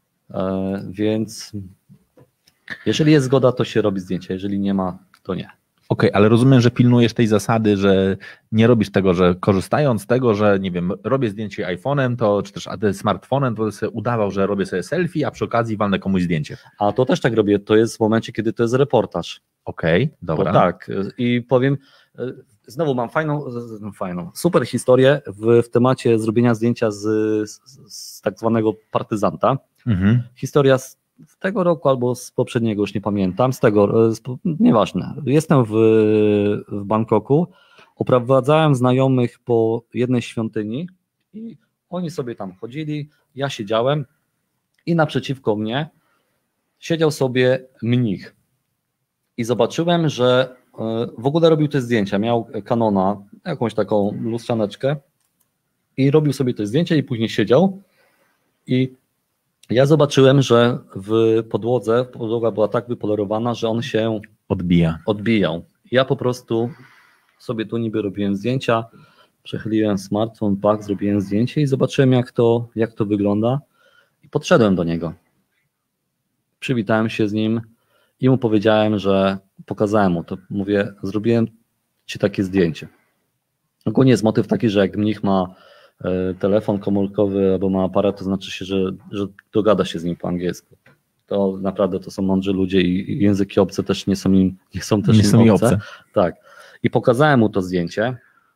Więc jeżeli jest zgoda, to się robi zdjęcia, jeżeli nie ma, to nie. Okej, okay, ale rozumiem, że pilnujesz tej zasady, że nie robisz tego, że korzystając z tego, że nie wiem, robię zdjęcie iPhone'em, to czy też smartfonem, to sobie udawał, że robię sobie selfie, a przy okazji walnę komuś zdjęcie. A to też tak robię, to jest w momencie, kiedy to jest reportaż. Okej, okay, dobra. To tak i powiem, znowu mam fajną, fajną super historię w, w temacie zrobienia zdjęcia z, z, z tak zwanego partyzanta. Mhm. Historia z tego roku albo z poprzedniego, już nie pamiętam, z tego, z, nieważne. Jestem w, w Bangkoku, oprowadzałem znajomych po jednej świątyni i oni sobie tam chodzili, ja siedziałem i naprzeciwko mnie siedział sobie mnich i zobaczyłem, że w ogóle robił te zdjęcia, miał Canona, jakąś taką lustrzaneczkę i robił sobie te zdjęcia i później siedział i ja zobaczyłem, że w podłodze, podłoga była tak wypolerowana, że on się odbija. odbijał. Ja po prostu sobie tu niby robiłem zdjęcia, przechyliłem smartfon, pak, zrobiłem zdjęcie i zobaczyłem, jak to, jak to wygląda i podszedłem do niego. Przywitałem się z nim i mu powiedziałem, że pokazałem mu to. Mówię, zrobiłem ci takie zdjęcie. Ogólnie jest motyw taki, że jak mnich ma telefon komórkowy albo ma aparat, to znaczy się, że, że dogada się z nim po angielsku. To naprawdę to są mądrzy ludzie i języki obce też nie są im, nie są też nie im są obce. obce. Tak. I pokazałem mu to zdjęcie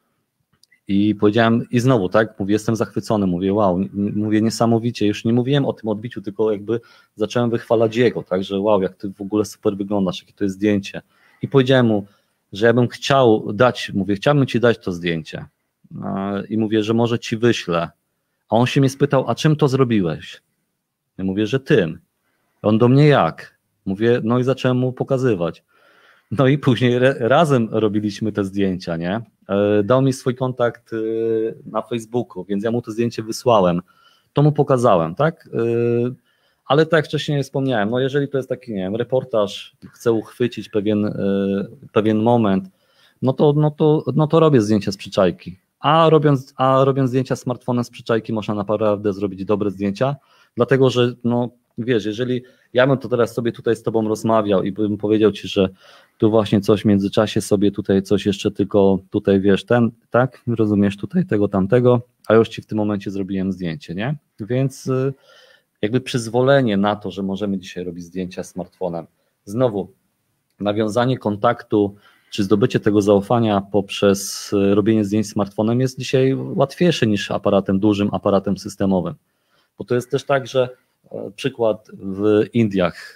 i powiedziałem, i znowu, tak, mówię, jestem zachwycony, mówię, wow, mówię, niesamowicie, już nie mówiłem o tym odbiciu, tylko jakby zacząłem wychwalać jego, tak, że wow, jak ty w ogóle super wyglądasz, jakie to jest zdjęcie. I powiedziałem mu, że ja bym chciał dać, mówię, chciałbym ci dać to zdjęcie. I mówię, że może ci wyślę, A on się mnie spytał, a czym to zrobiłeś? Ja mówię, że tym. On do mnie jak? Mówię, no i zacząłem mu pokazywać. No i później re, razem robiliśmy te zdjęcia, nie? E, dał mi swój kontakt e, na Facebooku, więc ja mu to zdjęcie wysłałem. To mu pokazałem, tak? E, ale tak jak wcześniej wspomniałem, no jeżeli to jest taki, nie wiem, reportaż, chcę uchwycić pewien, e, pewien moment, no to, no, to, no to robię zdjęcia z przyczajki. A robiąc, a robiąc zdjęcia smartfonem z przyczajki można naprawdę zrobić dobre zdjęcia, dlatego że no wiesz, jeżeli ja bym to teraz sobie tutaj z tobą rozmawiał i bym powiedział ci, że tu właśnie coś w międzyczasie sobie tutaj coś jeszcze tylko tutaj wiesz, ten, tak, rozumiesz tutaj tego, tamtego, a już ci w tym momencie zrobiłem zdjęcie, nie? Więc jakby przyzwolenie na to, że możemy dzisiaj robić zdjęcia smartfonem. Znowu, nawiązanie kontaktu czy zdobycie tego zaufania poprzez robienie zdjęć smartfonem jest dzisiaj łatwiejsze niż aparatem dużym, aparatem systemowym. Bo to jest też tak, że przykład w Indiach.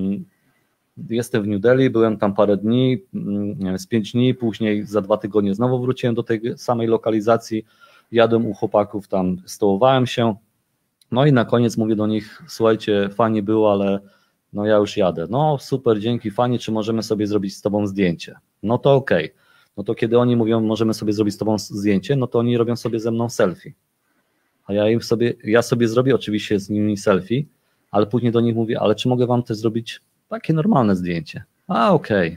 Jestem w New Delhi, byłem tam parę dni, nie wiem, z pięć dni, później za dwa tygodnie znowu wróciłem do tej samej lokalizacji, jadłem u chłopaków, tam stołowałem się, no i na koniec mówię do nich, słuchajcie, fajnie było, ale no ja już jadę. No super, dzięki, fajnie, czy możemy sobie zrobić z tobą zdjęcie? No to okej. Okay. No to kiedy oni mówią, możemy sobie zrobić z tobą zdjęcie, no to oni robią sobie ze mną selfie. A ja im sobie, ja sobie zrobię oczywiście z nimi selfie, ale później do nich mówię, ale czy mogę wam też zrobić takie normalne zdjęcie? A okej,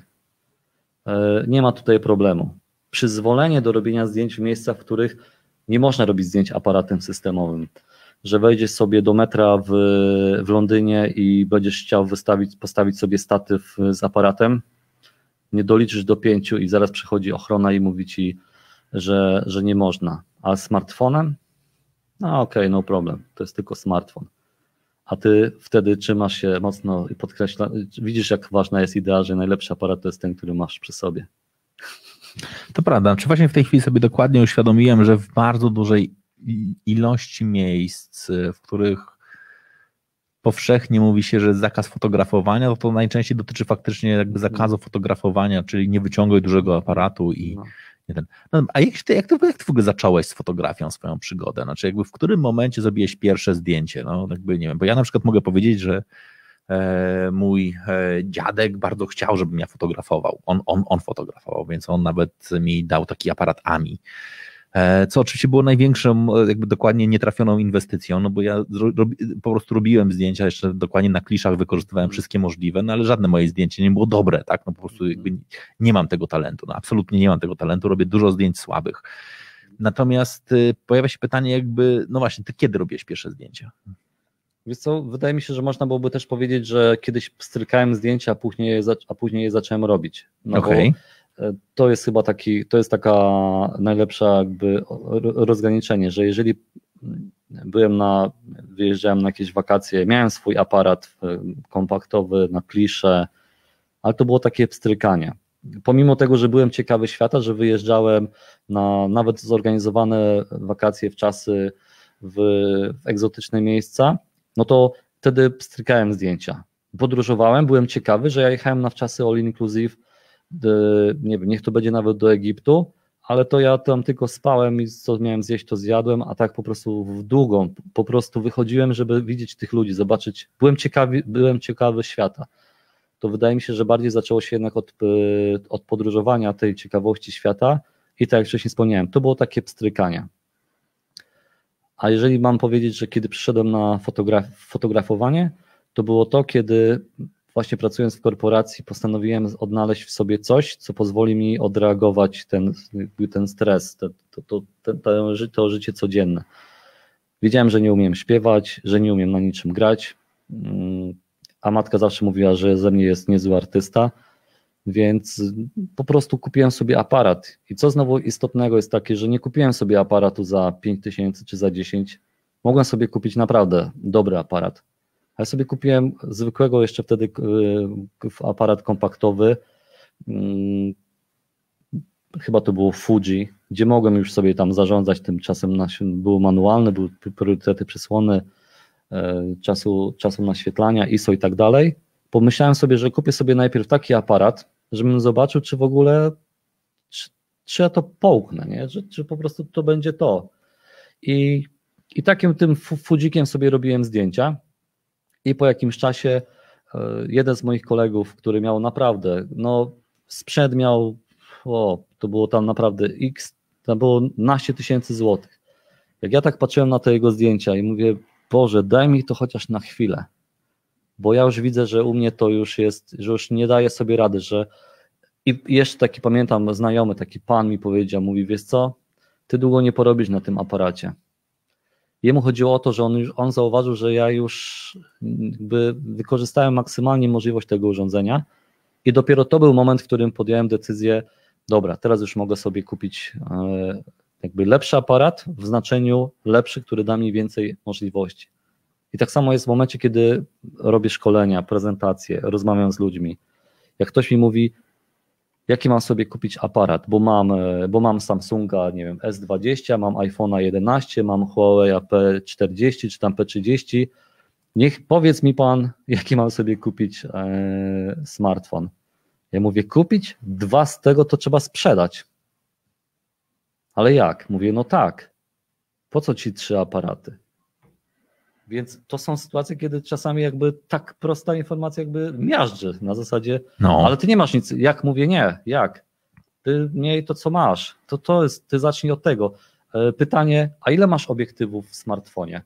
okay. Nie ma tutaj problemu. Przyzwolenie do robienia zdjęć w miejscach, w których nie można robić zdjęć aparatem systemowym, że wejdziesz sobie do metra w, w Londynie i będziesz chciał wystawić, postawić sobie statyw z aparatem, nie doliczysz do pięciu i zaraz przychodzi ochrona i mówi ci, że, że nie można. A smartfonem? No okej, okay, no problem, to jest tylko smartfon. A ty wtedy trzymasz się mocno i podkreśla, widzisz jak ważna jest idea, że najlepszy aparat to jest ten, który masz przy sobie. To prawda, czy właśnie w tej chwili sobie dokładnie uświadomiłem, że w bardzo dużej ilości miejsc, w których powszechnie mówi się, że zakaz fotografowania, to, to najczęściej dotyczy faktycznie jakby zakazu fotografowania, czyli nie wyciągaj dużego aparatu i no. nie ten. No, a jak ty, jak, ty, jak ty w ogóle zacząłeś z fotografią swoją przygodę? Znaczy jakby w którym momencie zrobiłeś pierwsze zdjęcie? No jakby nie wiem, bo ja na przykład mogę powiedzieć, że e, mój e, dziadek bardzo chciał, żebym ja fotografował. On, on, on fotografował, więc on nawet mi dał taki aparat AMI. Co oczywiście było największą, jakby dokładnie nietrafioną inwestycją, no bo ja robi, po prostu robiłem zdjęcia jeszcze dokładnie na kliszach, wykorzystywałem wszystkie możliwe, no ale żadne moje zdjęcie nie było dobre, tak, no po prostu jakby nie mam tego talentu, no absolutnie nie mam tego talentu, robię dużo zdjęć słabych. Natomiast pojawia się pytanie jakby, no właśnie, ty kiedy robiłeś pierwsze zdjęcia? Wiesz co, wydaje mi się, że można byłoby też powiedzieć, że kiedyś strykałem zdjęcia, a później je, a później je zacząłem robić. No Okej. Okay. To jest chyba taki, to jest taka najlepsza jakby rozgraniczenie, że jeżeli byłem na, wyjeżdżałem na jakieś wakacje, miałem swój aparat kompaktowy na klisze, ale to było takie pstrykanie. Pomimo tego, że byłem ciekawy świata, że wyjeżdżałem na nawet zorganizowane wakacje w czasy w, w egzotyczne miejsca, no to wtedy pstrykałem zdjęcia. Podróżowałem, byłem ciekawy, że ja jechałem na wczasy all inclusive, nie wiem, niech to będzie nawet do Egiptu, ale to ja tam tylko spałem i co miałem zjeść, to zjadłem, a tak po prostu w długą, po prostu wychodziłem, żeby widzieć tych ludzi, zobaczyć, byłem ciekawy, byłem ciekawy świata. To wydaje mi się, że bardziej zaczęło się jednak od, od podróżowania tej ciekawości świata i tak jak wcześniej wspomniałem, to było takie pstrykanie. A jeżeli mam powiedzieć, że kiedy przyszedłem na fotograf fotografowanie, to było to, kiedy właśnie pracując w korporacji postanowiłem odnaleźć w sobie coś, co pozwoli mi odreagować ten, ten stres, to, to, to, to, to, to życie codzienne. Wiedziałem, że nie umiem śpiewać, że nie umiem na niczym grać, a matka zawsze mówiła, że ze mnie jest niezły artysta, więc po prostu kupiłem sobie aparat. I co znowu istotnego jest takie, że nie kupiłem sobie aparatu za pięć tysięcy czy za dziesięć, mogłem sobie kupić naprawdę dobry aparat. Ja sobie kupiłem zwykłego jeszcze wtedy aparat kompaktowy, chyba to było Fuji, gdzie mogłem już sobie tam zarządzać, tymczasem był manualny, były priorytety przysłony, czasu, czasu naświetlania, I S O i tak dalej. Pomyślałem sobie, że kupię sobie najpierw taki aparat, żebym zobaczył, czy w ogóle, czy, czy ja to połknę, nie? Czy, czy po prostu to będzie to. I I takim tym fudzikiem sobie robiłem zdjęcia i po jakimś czasie jeden z moich kolegów, który miał naprawdę, no sprzęt miał, o, to było tam naprawdę x, to było naście tysięcy złotych. Jak ja tak patrzyłem na te jego zdjęcia i mówię, Boże, daj mi to chociaż na chwilę, bo ja już widzę, że u mnie to już jest, że już nie daję sobie rady, że i jeszcze taki pamiętam znajomy, taki pan mi powiedział, mówi, wiesz co, ty długo nie porobisz na tym aparacie. Jemu chodziło o to, że on, już, on zauważył, że ja już jakby wykorzystałem maksymalnie możliwość tego urządzenia i dopiero to był moment, w którym podjąłem decyzję, dobra, teraz już mogę sobie kupić e, jakby lepszy aparat w znaczeniu lepszy, który da mi więcej możliwości. I tak samo jest w momencie, kiedy robię szkolenia, prezentacje, rozmawiam z ludźmi. Jak ktoś mi mówi, jaki mam sobie kupić aparat, bo mam, bo mam Samsunga, nie wiem, S dwadzieścia, mam iPhone'a jedenaście, mam Huawei P czterdzieści czy tam P trzydzieści. Niech powiedz mi pan, jaki mam sobie kupić e, smartfon. Ja mówię, kupić? Dwa z tego to trzeba sprzedać. Ale jak? Mówię, no tak. Po co ci trzy aparaty? Więc to są sytuacje, kiedy czasami jakby tak prosta informacja jakby miażdży na zasadzie, no. Ale ty nie masz nic. Jak? Mówię, nie. Jak? Ty miej to, co masz. To, to jest, ty zacznij od tego. Pytanie, a ile masz obiektywów w smartfonie?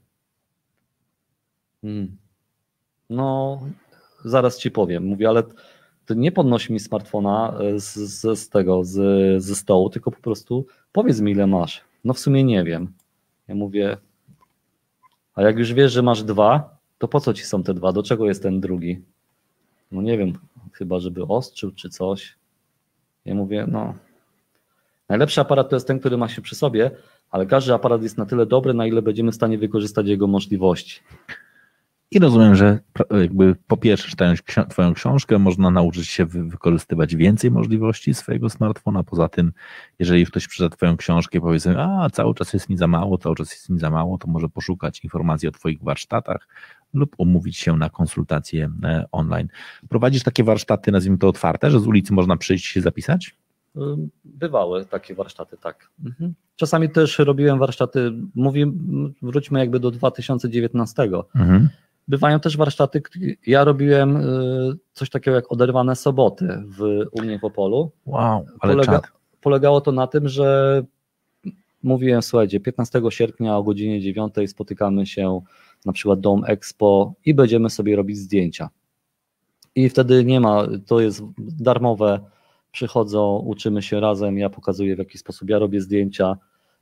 Hmm. No, zaraz ci powiem. Mówię, ale to nie podnosi mi smartfona z, z, z tego, z, ze stołu, tylko po prostu powiedz mi, ile masz. No w sumie nie wiem. Ja mówię, a jak już wiesz, że masz dwa, to po co ci są te dwa? Do czego jest ten drugi? No nie wiem, chyba żeby ostrzył czy coś. Ja mówię, no najlepszy aparat to jest ten, który ma się przy sobie, ale każdy aparat jest na tyle dobry, na ile będziemy w stanie wykorzystać jego możliwości. I rozumiem, że jakby po pierwsze, czytając twoją książkę, można nauczyć się wykorzystywać więcej możliwości swojego smartfona. Poza tym, jeżeli ktoś przeczyta twoją książkę i powie sobie, a cały czas jest mi za mało, cały czas jest mi za mało, to może poszukać informacji o twoich warsztatach lub umówić się na konsultacje online. Prowadzisz takie warsztaty, nazwijmy to otwarte, że z ulicy można przyjść i się zapisać? Bywały takie warsztaty, tak. Mhm. Czasami też robiłem warsztaty, mówię, wróćmy jakby do dwa tysiące dziewiętnastego. Mhm. Bywają też warsztaty, ja robiłem coś takiego jak oderwane soboty w, u mnie w Opolu. Wow, ale Polega, czad. Polegało to na tym, że mówiłem, słuchajcie, piętnastego sierpnia o godzinie dziewiątej spotykamy się na przykład Dom Expo i będziemy sobie robić zdjęcia. I wtedy nie ma, to jest darmowe, przychodzą, uczymy się razem, ja pokazuję w jaki sposób ja robię zdjęcia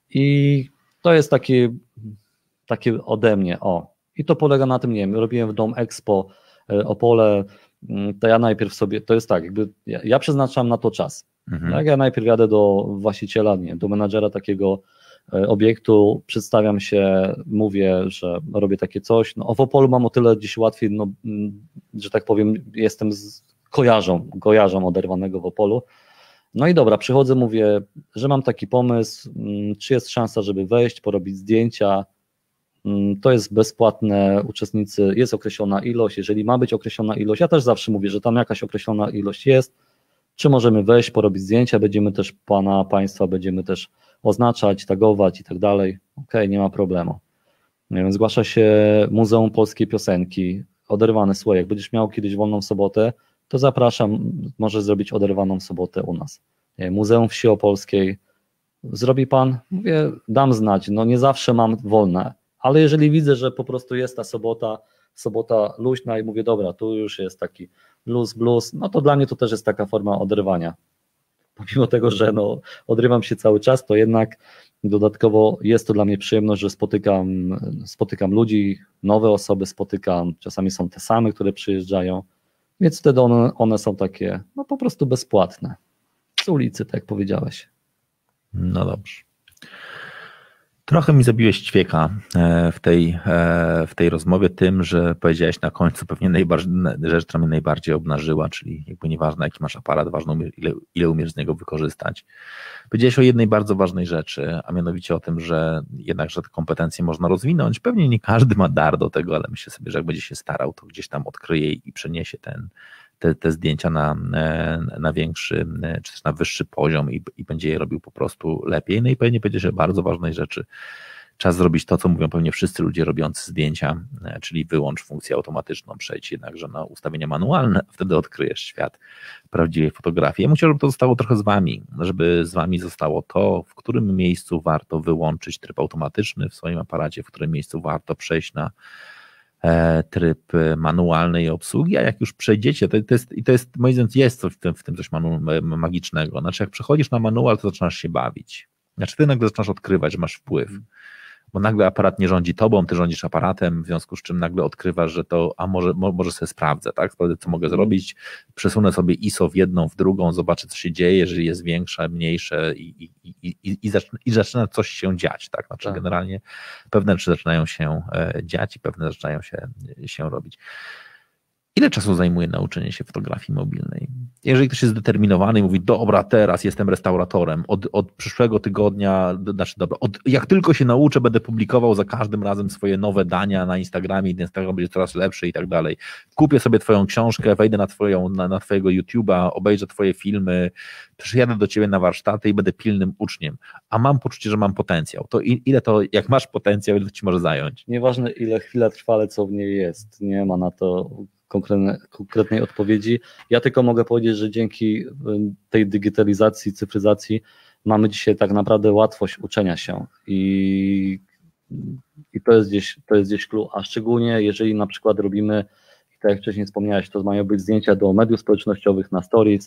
i to jest takie, takie ode mnie, o. I to polega na tym, nie wiem, robiłem w Dom Expo Opole, to ja najpierw sobie, to jest tak, jakby ja, ja przeznaczam na to czas. Mhm. Tak? Ja najpierw jadę do właściciela, nie, do menadżera takiego obiektu, przedstawiam się, mówię, że robię takie coś. No, w Opolu mam o tyle dziś łatwiej, no, że tak powiem, jestem z kojarzą, kojarzą oderwanego w Opolu. No i dobra, przychodzę, mówię, że mam taki pomysł, czy jest szansa, żeby wejść, porobić zdjęcia. To jest bezpłatne, uczestnicy, jest określona ilość, jeżeli ma być określona ilość, ja też zawsze mówię, że tam jakaś określona ilość jest, czy możemy wejść, porobić zdjęcia, będziemy też pana, państwa, będziemy też oznaczać, tagować i tak dalej, okej, nie ma problemu. Nie wiem, zgłasza się Muzeum Polskiej Piosenki, oderwany słuchaj, jak będziesz miał kiedyś wolną sobotę, to zapraszam, możesz zrobić oderwaną sobotę u nas. Nie, Muzeum Wsi Opolskiej, zrobi pan? Mówię, dam znać, no nie zawsze mam wolne, ale jeżeli widzę, że po prostu jest ta sobota, sobota luźna i mówię, dobra, tu już jest taki blues, blues, no to dla mnie to też jest taka forma oderwania. Pomimo tego, że no, odrywam się cały czas, to jednak dodatkowo jest to dla mnie przyjemność, że spotykam, spotykam ludzi, nowe osoby spotykam, czasami są te same, które przyjeżdżają, więc wtedy one, one są takie no po prostu bezpłatne. Z ulicy, tak jak powiedziałeś. No dobrze. Trochę mi zabiłeś ćwieka w tej, w tej rozmowie tym, że powiedziałeś na końcu pewnie najbardziej, rzecz, która mnie najbardziej obnażyła, czyli jakby nieważne jaki masz aparat, ważne ile, ile umiesz z niego wykorzystać. Powiedziałeś o jednej bardzo ważnej rzeczy, a mianowicie o tym, że jednakże te kompetencje można rozwinąć. Pewnie nie każdy ma dar do tego, ale myślę sobie, że jak będzie się starał, to gdzieś tam odkryje i przeniesie ten, te, te zdjęcia na, na większy, czy też na wyższy poziom i, i będzie je robił po prostu lepiej. No i pewnie powiedziałeś o bardzo ważnej rzeczy, czas zrobić to, co mówią pewnie wszyscy ludzie robiący zdjęcia, czyli wyłącz funkcję automatyczną, przejdź jednakże na ustawienia manualne, wtedy odkryjesz świat prawdziwej fotografii. Ja bym chciał, żeby to zostało trochę z wami, żeby z wami zostało to, w którym miejscu warto wyłączyć tryb automatyczny w swoim aparacie, w którym miejscu warto przejść na tryb manualnej obsługi, a jak już przejdziecie, to, to jest, i to jest, moim zdaniem, jest coś w tym, w tym coś manu, magicznego. Znaczy, jak przechodzisz na manual, to zaczynasz się bawić. Znaczy, ty nagle zaczynasz odkrywać, że masz wpływ. Bo nagle aparat nie rządzi tobą, ty rządzisz aparatem, w związku z czym nagle odkrywasz, że to, a może, może sobie sprawdzę, tak? Sprawdzę, co mogę zrobić, przesunę sobie I S O w jedną, w drugą, zobaczę, co się dzieje, jeżeli jest większe, mniejsze i, i, i, i, i, zaczyna, i zaczyna coś się dziać, tak? Znaczy, tak. Generalnie pewne rzeczy zaczynają się dziać i pewne zaczynają się, się robić. Ile czasu zajmuje nauczenie się fotografii mobilnej? Jeżeli ktoś jest zdeterminowany i mówi, dobra, teraz jestem restauratorem, od, od przyszłego tygodnia, znaczy dobra, od, jak tylko się nauczę, będę publikował za każdym razem swoje nowe dania na Instagramie i Instagram będzie coraz lepszy i tak dalej. Kupię sobie twoją książkę, wejdę na, twoją, na, na twojego YouTube'a, obejrzę twoje filmy, przyjadę do ciebie na warsztaty i będę pilnym uczniem, a mam poczucie, że mam potencjał. To ile to, jak masz potencjał, ile to ci może zająć? Nieważne, ile chwila trwa, ale co w niej jest. Nie ma na to konkretnej odpowiedzi. Ja tylko mogę powiedzieć, że dzięki tej digitalizacji, cyfryzacji mamy dzisiaj tak naprawdę łatwość uczenia się i, i to jest gdzieś, to jest gdzieś clue, a szczególnie jeżeli na przykład robimy, tak jak wcześniej wspomniałeś, to mają być zdjęcia do mediów społecznościowych, na stories.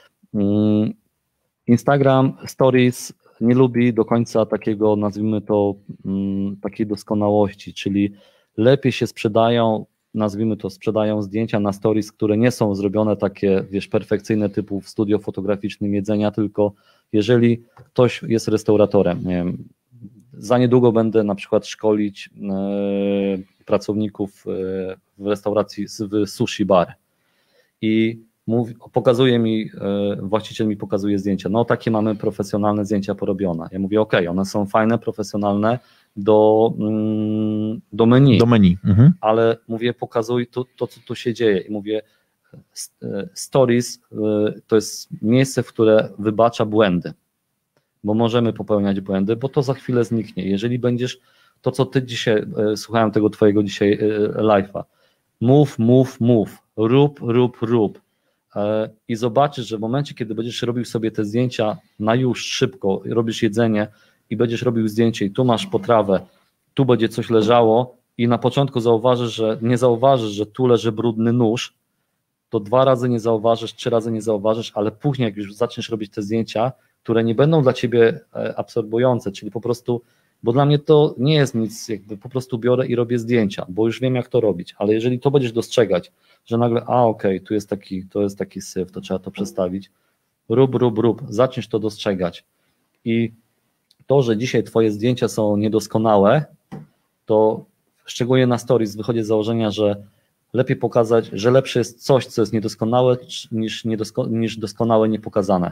Instagram Stories nie lubi do końca takiego, nazwijmy to, takiej doskonałości, czyli lepiej się sprzedają, nazwijmy to, sprzedają zdjęcia na stories, które nie są zrobione takie, wiesz, perfekcyjne typu w studio fotograficznym jedzenia, tylko jeżeli ktoś jest restauratorem, nie wiem, za niedługo będę na przykład szkolić e, pracowników e, w restauracji, w sushi bar i mówi, pokazuje mi, e, właściciel mi pokazuje zdjęcia, no takie mamy profesjonalne zdjęcia porobione. Ja mówię, ok, one są fajne, profesjonalne, do, do menu, do menu. Mhm. Ale mówię, pokazuj to, to, co tu się dzieje i mówię, stories to jest miejsce, w które wybacza błędy, bo możemy popełniać błędy, bo to za chwilę zniknie. Jeżeli będziesz, to co ty dzisiaj, słuchałem tego twojego dzisiaj live'a, mów, mów, mów, rób, rób, rób i zobaczysz, że w momencie, kiedy będziesz robił sobie te zdjęcia na już szybko, robisz jedzenie, i będziesz robił zdjęcie i tu masz potrawę, tu będzie coś leżało i na początku zauważysz, że nie zauważysz, że tu leży brudny nóż, to dwa razy nie zauważysz, trzy razy nie zauważysz, ale później jak już zaczniesz robić te zdjęcia, które nie będą dla ciebie absorbujące, czyli po prostu, bo dla mnie to nie jest nic, jakby po prostu biorę i robię zdjęcia, bo już wiem jak to robić, ale jeżeli to będziesz dostrzegać, że nagle, a okej, okay, tu jest taki, to jest taki syf, to trzeba to przestawić, rób, rób, rób, zaczniesz to dostrzegać i to, że dzisiaj twoje zdjęcia są niedoskonałe, to szczególnie na stories wychodzi z założenia, że lepiej pokazać, że lepsze jest coś, co jest niedoskonałe, niż, niedosko, niż doskonałe niepokazane.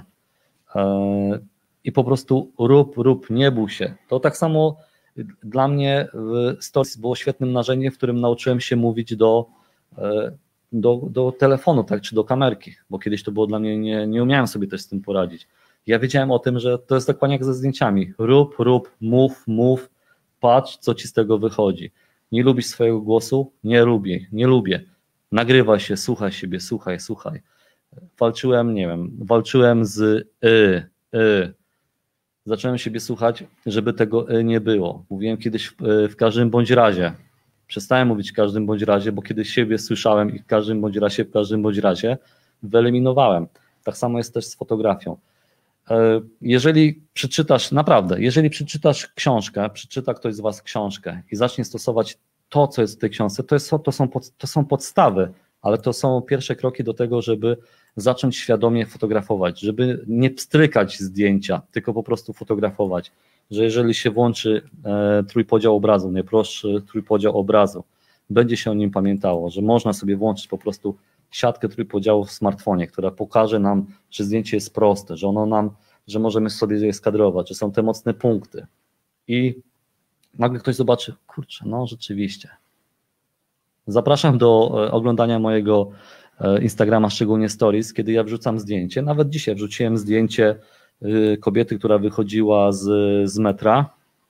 I po prostu rób, rób, nie bój się. To tak samo dla mnie stories było świetnym narzędziem, w którym nauczyłem się mówić do, do, do telefonu, tak, czy do kamerki, bo kiedyś to było dla mnie, nie, nie umiałem sobie też z tym poradzić. Ja wiedziałem o tym, że to jest dokładnie jak ze zdjęciami. Rób, rób, mów, mów, patrz, co ci z tego wychodzi. Nie lubisz swojego głosu? Nie lubię, nie lubię. Nagrywaj się, słuchaj siebie, słuchaj, słuchaj. Walczyłem, nie wiem, walczyłem z y, y. Zacząłem siebie słuchać, żeby tego y nie było. Mówiłem kiedyś w, w każdym bądź razie. Przestałem mówić w każdym bądź razie, bo kiedyś siebie słyszałem i w każdym bądź razie, w każdym bądź razie wyeliminowałem. Tak samo jest też z fotografią. Jeżeli przeczytasz, naprawdę, jeżeli przeczytasz książkę, przeczyta ktoś z was książkę i zacznie stosować to, co jest w tej książce, to, jest, to, są, pod, to są podstawy, ale to są pierwsze kroki do tego, żeby zacząć świadomie fotografować, żeby nie pstrykać zdjęcia, tylko po prostu fotografować, że jeżeli się włączy e, trójpodział obrazu, najprostszy trójpodział obrazu, będzie się o nim pamiętało, że można sobie włączyć po prostu siatkę trójpodziału w smartfonie, która pokaże nam, że zdjęcie jest proste, że ono nam, że możemy sobie je skadrować, że są te mocne punkty i nagle ktoś zobaczy, kurczę, no rzeczywiście. Zapraszam do oglądania mojego Instagrama, szczególnie stories, kiedy ja wrzucam zdjęcie, nawet dzisiaj wrzuciłem zdjęcie kobiety, która wychodziła z, z metra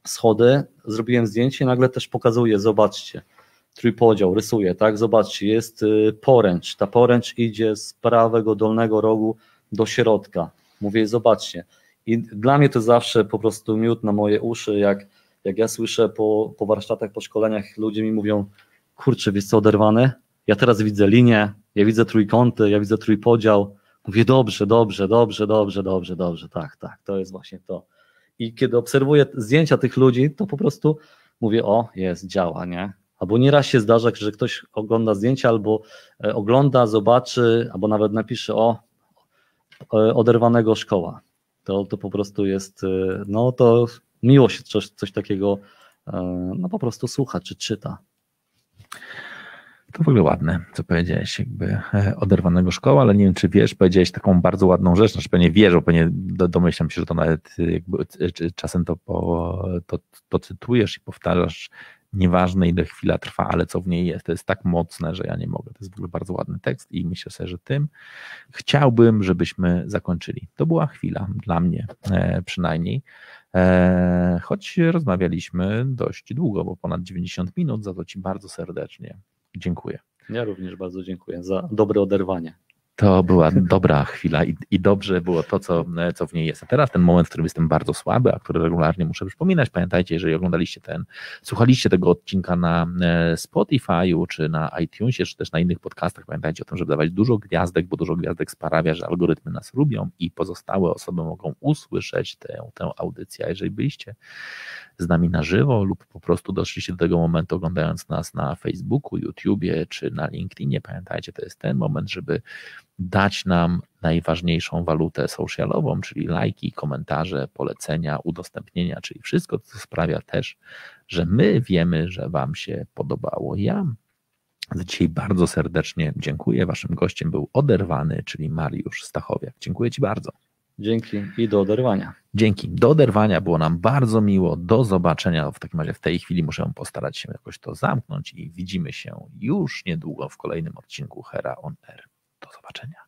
schody, zrobiłem zdjęcie i nagle też pokazuję, zobaczcie, trójpodział, rysuję, tak, zobaczcie, jest poręcz, ta poręcz idzie z prawego dolnego rogu do środka, mówię, zobaczcie, i dla mnie to zawsze po prostu miód na moje uszy, jak, jak ja słyszę po, po warsztatach, po szkoleniach, ludzie mi mówią, kurczę, wiesz co, oderwany, ja teraz widzę linię, ja widzę trójkąty, ja widzę trójpodział, mówię, dobrze, dobrze, dobrze, dobrze, dobrze, dobrze, tak, tak, to jest właśnie to. I kiedy obserwuję zdjęcia tych ludzi, to po prostu mówię, o, jest, działa, nie? Albo nieraz się zdarza, że ktoś ogląda zdjęcia, albo ogląda, zobaczy, albo nawet napisze, o, oderwanego szkoła. To, to po prostu jest, no to miło się coś, coś takiego, no po prostu słucha, czy czyta. To w ogóle ładne, co powiedziałeś, jakby oderwanego szkoła, ale nie wiem, czy wiesz, powiedziałeś taką bardzo ładną rzecz, znaczy pewnie wiesz, bo pewnie domyślam się, że to nawet jakby czasem to, po, to, to cytujesz i powtarzasz, nieważne ile chwila trwa, ale co w niej jest, to jest tak mocne, że ja nie mogę, to jest w ogóle bardzo ładny tekst i myślę sobie, że tym chciałbym, żebyśmy zakończyli. To była chwila, dla mnie e, przynajmniej, e, choć rozmawialiśmy dość długo, bo ponad dziewięćdziesiąt minut, za to Ci bardzo serdecznie dziękuję. Ja również bardzo dziękuję za dobre oderwanie. To była dobra chwila i, i dobrze było to, co, co w niej jest. A teraz ten moment, w którym jestem bardzo słaby, a który regularnie muszę przypominać. Pamiętajcie, jeżeli oglądaliście ten, słuchaliście tego odcinka na Spotify'u, czy na iTunesie, czy też na innych podcastach, pamiętajcie o tym, żeby dawać dużo gwiazdek, bo dużo gwiazdek sprawia, że algorytmy nas lubią i pozostałe osoby mogą usłyszeć tę, tę audycję. A jeżeli byliście z nami na żywo lub po prostu doszliście do tego momentu oglądając nas na Facebooku, YouTubie, czy na LinkedInie, pamiętajcie, to jest ten moment, żeby dać nam najważniejszą walutę socialową, czyli lajki, komentarze, polecenia, udostępnienia, czyli wszystko, co sprawia też, że my wiemy, że Wam się podobało. Ja za dzisiaj bardzo serdecznie dziękuję. Waszym gościem był Oderwany, czyli Mariusz Stachowiak. Dziękuję Ci bardzo. Dzięki i do oderwania. Dzięki. Do oderwania, było nam bardzo miło. Do zobaczenia. W takim razie w tej chwili muszę postarać się jakoś to zamknąć i widzimy się już niedługo w kolejnym odcinku Hera on Air. Do zobaczenia.